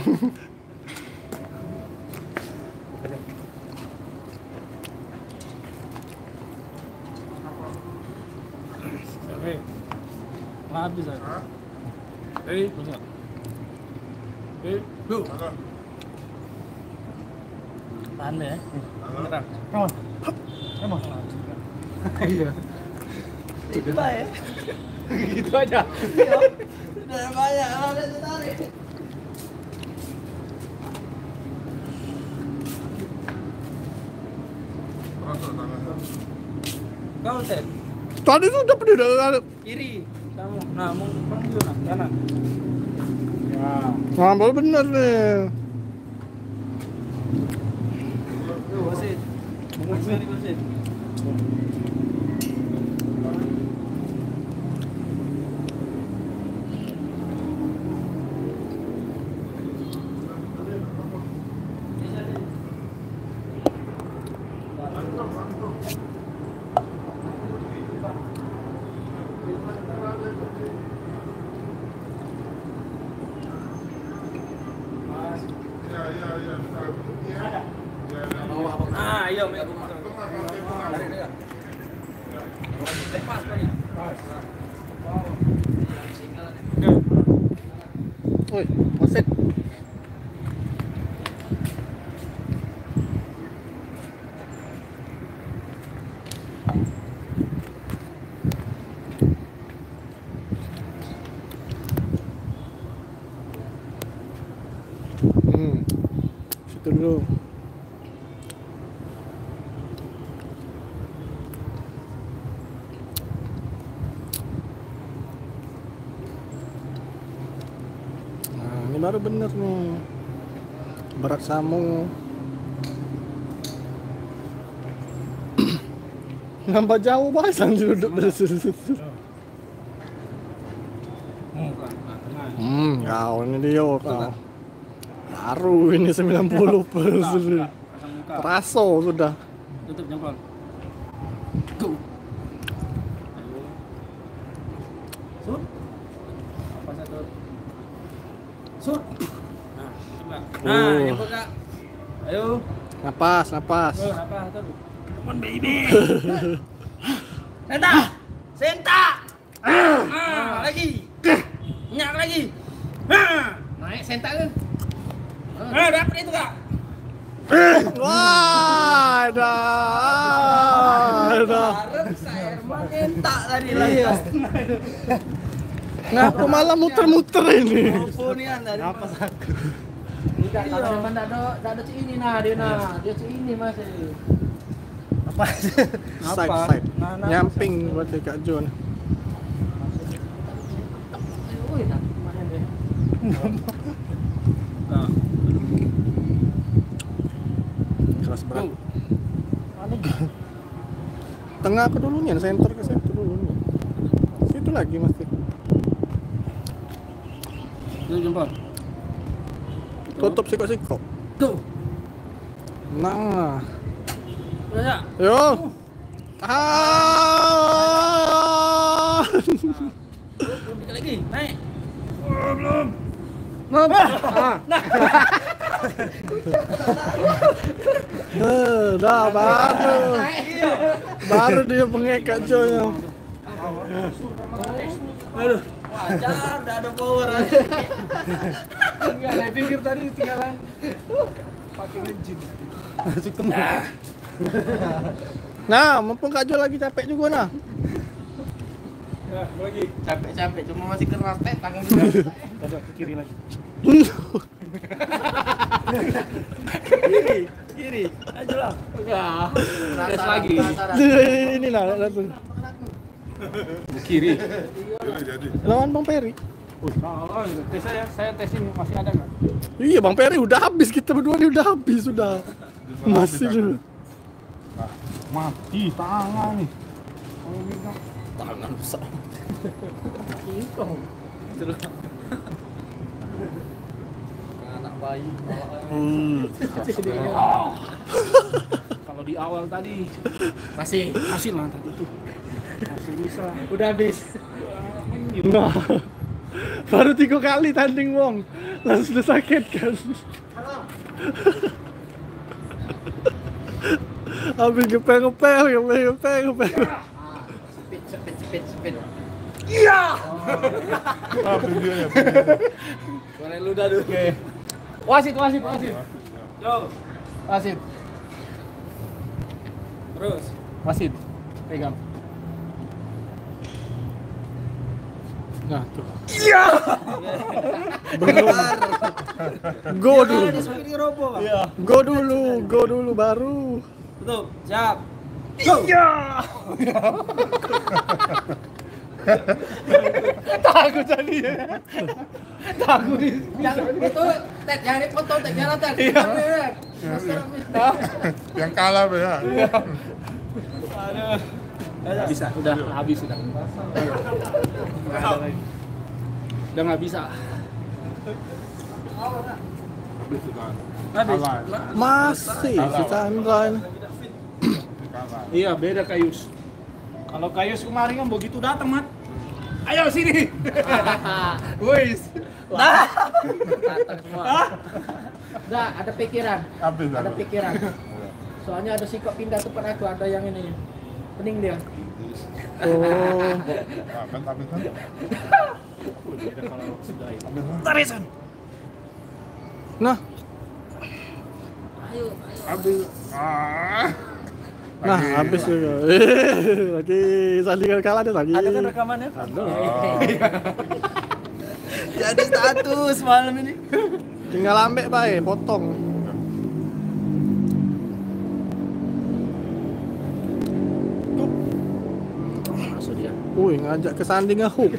Hei. Habis saya. Hei. Bisa. Hei. Go. Tahan ya. Beneran. Come on. Come on. Iya. Itu ya. Gitu aja. Udah banyak, udah tarik. Rasa tangan. Kau set. Tadi sudah pedih. Kiri. Kamu. Nah, mau panggil nah, kanan. Ya. Ngambil bener nih. Wasit. Mengusir nih wasit. Ah, iya, Mek. Lepas Pak. Woi, wasit. Situ dulu. Nah, ini baru bener nih. Berat samu. Nampak jauh banget sambil duduk dari situ. Kau ini dia kau. Baru ini 90 persen. Raso sudah. Tutup jempol. Go. Sud. Apa satu? Sud. Nah, coba. Nah, jempol Kak. Ayo. Napas, napas. Oh, apa tuh? Come on baby. Senta. Senta. Lagi. Nyak lagi. Naik sentak ke? Dapat itu Kak. Wah, ada. Saya minta tadi lagi. Ngapa malah muter-muter ini? Telefonian dari apa Tidak, kalau memang tidak ada si ini nah dia si ini masih. Apa? Side, side. Nyamping berarti Kak John. Wih, nak kemarin deh. Nah, Keras berat. Tengah ke dulu nih, center ke situ dulu nih. Situ lagi masih. itu jempol. Tutup sikok-sikok. Tuh. Nah. Udah ya? Yo. Tahan. Belum dikit lagi, naik. Dah baru. Baru dia bengek Kak John. Aduh. Wajar, udah ada power aja. Enggak, saya pikir tadi tinggalan pakai engine. Nah, mumpung Kak John lagi capek juga nah. Ya, lagi. Capek-capek cuma masih keras teh tangan juga. Ada ke kiri lagi. Kiri. Aja lah. Enggak. Tes lagi. Ini lah satu. Kiri. Jadi Lawan Bang Peri. Oh, tes saya tesin masih ada enggak? Iya Bang Peri udah habis, kita berdua nih udah habis sudah. Masih dulu. Mati tangan nih. Tangan besar. Anak bayi. Kalau di awal tadi Masih. hasil lah tadi tuh. Masih bisa. Udah habis. Nah, baru 3 kali tanding Wong, langsung udah sakit kan. Habis ngepel. Speed. videonya. Boleh lu dah dulu. Oke. Wasit. Yo. Wasit. Terus. Wasit. Pegang. Nah, tuh. Go dulu. Di robo, Pak. Go dulu baru. Tutup. Siap. Iya. Takut tadi ya. Takut nih. Yang itu tek yang dipotong tek jalan tek. Iya. Yang kalah ya. Aduh. Bisa, udah habis sudah. Udah nggak bisa. Habis. Masih si Chandra ini. Iya, beda Kayus. Kalau Kayus kemarin kan begitu datang, Mat. Ayo sini. Wis. Datang semua. Udah, ada pikiran. Habis Ada aku. pikiran. Soalnya ada sikap pindah tempat aku, ada yang ini. Pening dia. Oh, Habis kan. Tarisan. nah, Habis. nah habis juga. Lagi sandingan kalah deh lagi. Ada kan rekamannya? Jadi status malam ini. Tinggal ambek bae, potong. Masuk dia. Wih, ngajak ke sanding hook.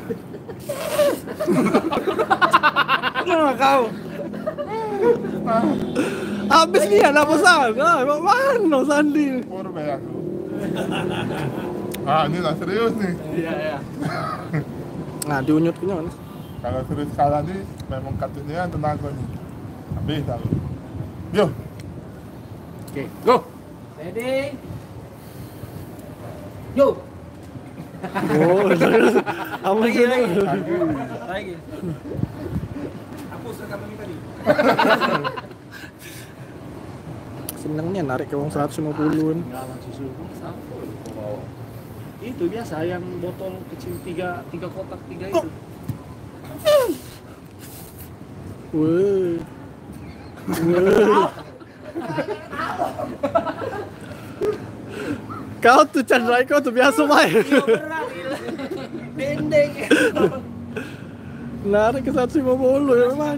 Nah, kau. Habis nih anak pesan. Ah, mana sanding? Pur be aku. Ini lah serius nih. Iya, iya. Nah, diunyut ke mana? Kalau serius kalah nih, memang katanya tenaga nih. Habis aku. Yo. Oke, go. Ready? Yo. Oh, kamu sih. Lagi. Hapus rekaman ini tadi. Senengnya narik ke uang 150-an. Galang susu. Itu biasa yang botol kecil tiga kotak tiga itu. Wih. Wih. Kau tuh Chandra, kau tuh biasa main. Pendek. Narik ke 150 ya memang.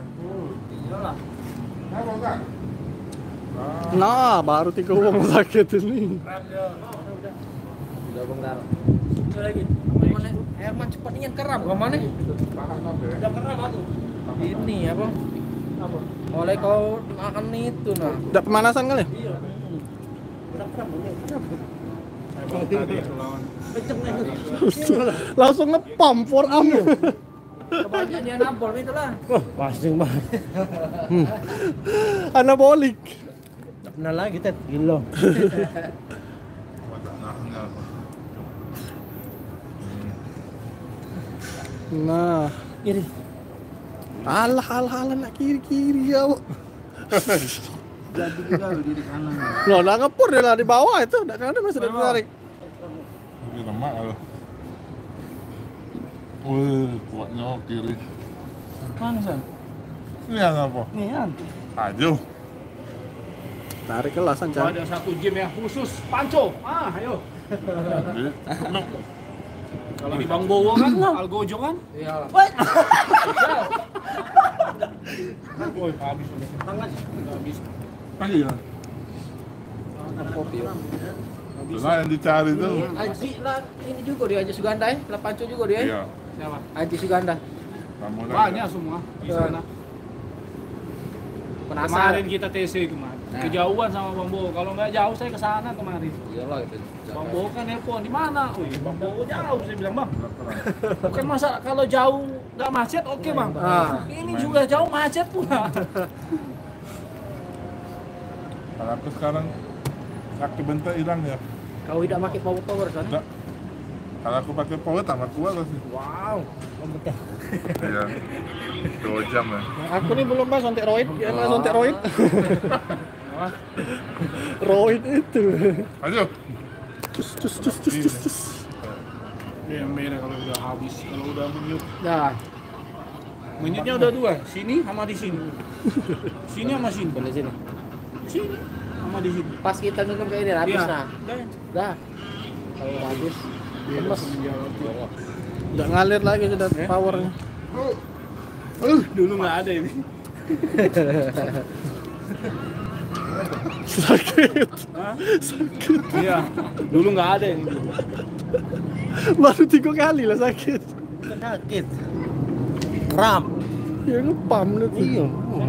Apa enggak? Nah, baru 3 uang sakit ini. Udah Bang Dar. Coba lagi. Mana Herman cepat ingin keram ke mana? Udah keram aku. Ini apa? Apa? Oleh kau makan itu nah. Udah pemanasan kali? Udah keram. Langsung ngepump forearm. Kebanyakan dia nampol itu lah. Pasti banget. Anabolik. Tak pernah lagi Ted, gila. Nah, Kiri. alah nak kiri ya. Jadi juga di kanan. Loh, nak ngepur dia lah di bawah itu, nak kanan masih ada tarik. Lebih lemak loh. Wih, kuatnya kiri. Mana San? Ini yang apa? Nih kan. Ajo. Tarik kelasan, Chan. Ada satu gym yang khusus panco. Ayo. Kalau di Bang Bowo kan, Algojo kan? Iya lah. Woi, habis. Habis. Lagi ya. Kopi. Itulah yang dicari tuh. Aji lah, ini juga dia Aji Suganda ya, lah Panco juga dia. Iya. Siapa? Aji Suganda. Kamu Banyak semua di sana. Penasaran. Kemarin kita TC kemarin. Kejauhan sama Bang Bowo. Kalau nggak jauh saya ke sana kemarin. Iyalah itu. Bang Bowo kan nelpon di mana? Wih, Bang Bowo jauh saya bilang, Bang. Bukan masalah kalau jauh nggak macet, oke, Bang. Ini juga jauh macet pula. Kalau aku sekarang kaki bentuk hilang ya. Kau tidak pakai power kan? Enggak. Kalau aku pakai power tambah kuat loh sih. Wow. Iya. 2 jam ya. Aku nih belum bahas sontek roid, dia malah sontek roid. Roid itu. Ayo. Cus. Ini yang beda kalau udah habis, kalau udah menit. Nah, Menitnya udah 2, sini sama di sini. Sini sama sini. boleh sini. Sini sama di sini. Pas kita minum kayak ini habis Iya. nah. Dah. Kalau habis lemes. Udah ngalir lagi sudah powernya. Dulu nggak ada ini. Sakit. Hah? Iya. Dulu nggak ada yang gitu. Baru 3 kali lah sakit. Bukan sakit. Kram. Ya ngepam nanti. Iya.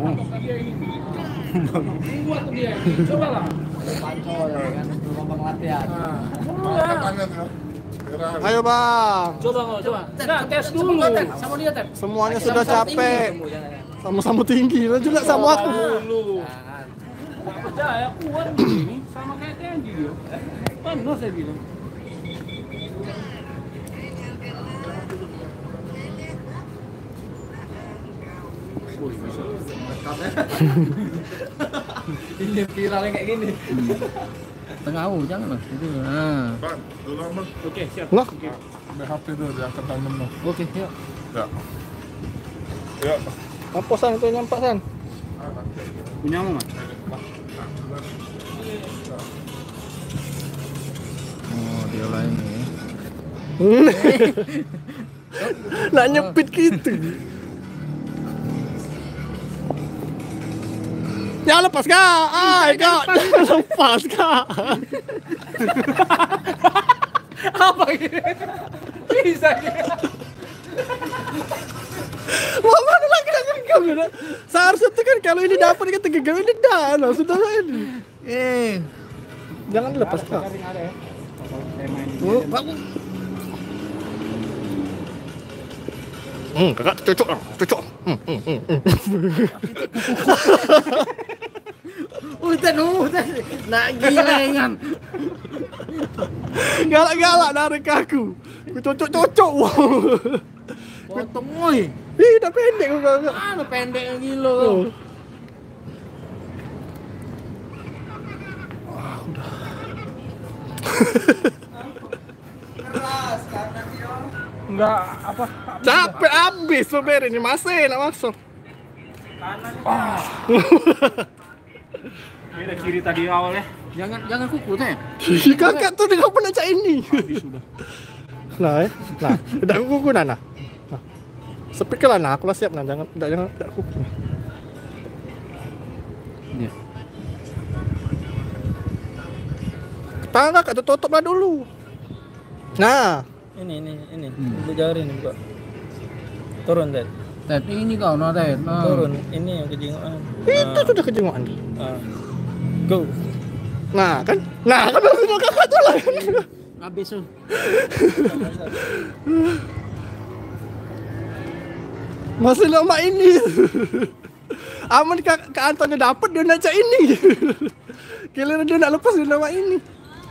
Buat dia. Coba lah. Pancol kan lubang latihan. Tangan ya. Gerak. Ayo bang. Coba nggak, coba. Nggak, tes dulu. Sama dia Ted. Semuanya sudah capek. Sama-sama tinggi. Lo juga sama aku. Dulu. Nggak percaya, kuat begini. Sama kayak Tenji dia. Penuh saya bilang. Ini viralnya kayak gini. Tengah jangan lah. Itu. Nah. Bang, dulu bang. Oke, siap. Lah. BHP dulu diangkat tangan lo. Oke, yuk. Ya. Ya. Apa san itu nyampak san? Punya Mas. Oh, dia lah ini. Nak nyepit gitu. Ya lepas kak. Kak. Lepas kak. Apa ini? Bisa gitu. Wah mana lagi genggam ya? Seharusnya tuh kan kalau ini dapat kita genggam ini dah lah sudah ini. Jangan lepas kak. Bagus. Kakak cocok. Udah. Nak gilengan. Galak-galak narik aku. Cocok. Potong oi. Ih, dah pendek kok kakak. Mana pendek yang gila. Enggak apa. Capek habis sober ini masih nak masuk. Beda kiri tadi awal ya. Jangan kuku teh. Kakak tuh dengan pernah cak ini. Sudah. Nah, tidak kuku nana. Nah, sepit lah nah, aku lah siap nah, jangan kuku. Iya. Tangan kakak tutup lah dulu. Nah, Ini. Untuk jari ini buka. Turun, Ted. Ted, ini kau no Ted. Nah. Turun. Ini yang kejengokan. itu sudah kejengokan. Go. Nah kan langsung kakak tuh lah. Habis tuh. Masih lama ini. Aman ke Antonnya dapat dia nak cak ini. Kira dia nak lepas dia nama ini.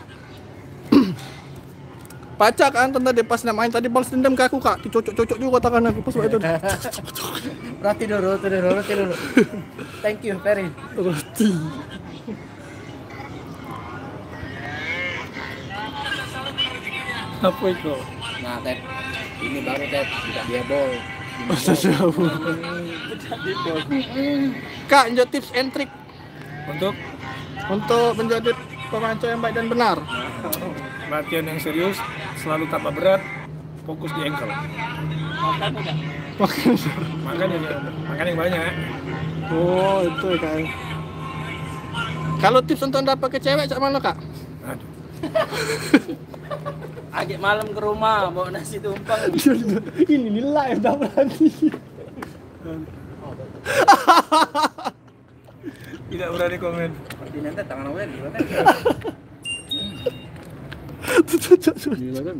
Pacak Anton tadi pas nak main tadi balas dendam ke aku kak. Cocok juga tangan aku pas waktu itu. Roti dulu. Thank you, Ferry. Roti. Apa itu? Nah, Ted. Ini baru Ted, tidak dia bol. Masa jauh. Kak, menjadi tips and trick untuk menjadi pemancing yang baik dan benar. Latihan yang serius, selalu tambah berat, fokus di ankle. Makan yang banyak. Oh, itu ya kak. Kalau tips untuk dapat ke cewek cak mana kak? Aduh. Agak malam ke rumah bawa nasi tumpang. Ini live dah berani. Tidak berani komen. Di nanti tangan awet gimana? Gila kan?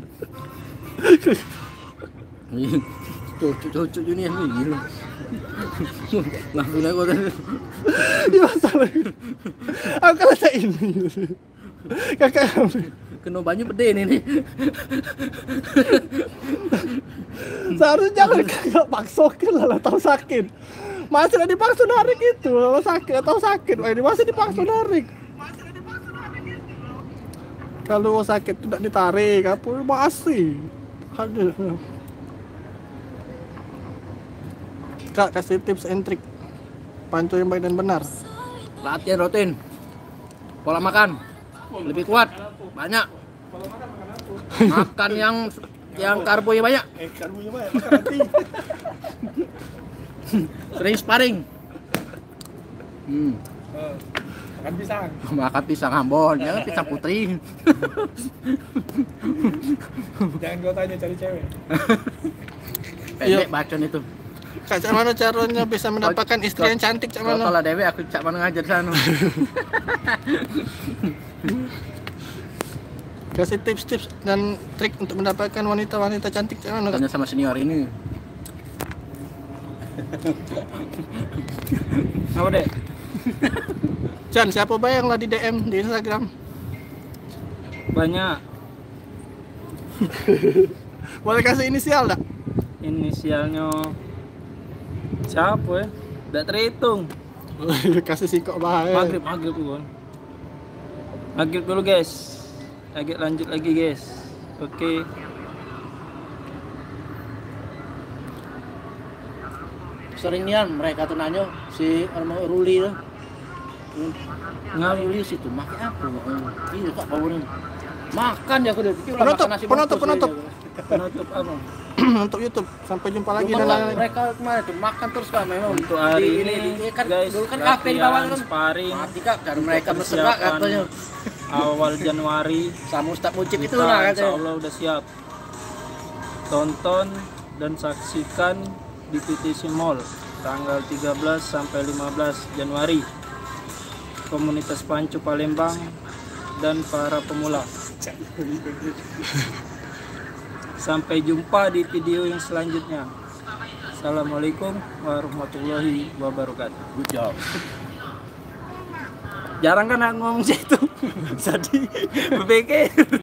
Cocok dunia ini gila. Lah guna kau tadi. Ini masalah. Aku kalau cak ini. Kakak Kena banyak pede nih. seharusnya jangan kakak paksokin lah tahu sakit. Masih ada dipaksa narik itu, kalau sakit atau sakit, ini masih dipaksa narik. Kalau sakit tidak ditarik, apa masih ada. Kak kasih tips and trick panco yang baik dan benar. Latihan rutin. Pola makan lebih kuat, banyak. Makan yang karbonya banyak. Karbonya banyak, makan nanti. Sering sparring. Makan pisang. Makan pisang Ambon, jangan pisang putri. Jangan kau tanya cari cewek. Pendek bacon itu. Kak, cak mana caranya bisa mendapatkan istri yang cantik, cak mana? Kalau dewe aku cak mana ngajar sana. Kasih tips-tips dan trik untuk mendapatkan wanita-wanita cantik, cak mana? Kak? Tanya sama senior ini. Apa deh? Chan, siapa bayang lah di DM di Instagram? Banyak. Boleh kasih inisial tak? Inisialnya siapa ya? Tidak terhitung. Kasih sikok bahaya. Maghrib bukan. Maghrib dulu guys. Agak lanjut lagi guys. Oke. Sering nian mereka tuh nanya si orang Ruli tuh. Ruli situ makan apa? Iya kok baunya. Makan ya aku udah pikir Penutup. Penutup apa? Untuk YouTube. Sampai jumpa lagi dan Mereka kemarin tuh makan terus kan memang Untuk hari ini kan guys, dulu kan kafe di bawah kan sparring mati kak karena mereka berserak katanya awal Januari. sama Ustaz Mujib itu Kita lah insya katanya. Allah udah siap. Tonton dan saksikan di PTC Mall tanggal 13 sampai 15 Januari. Komunitas Pancu Palembang dan para pemula. Sampai jumpa di video yang selanjutnya. Assalamualaikum warahmatullahi wabarakatuh. Good job. Jarang kan aku ngomong situ. Jadi berpikir.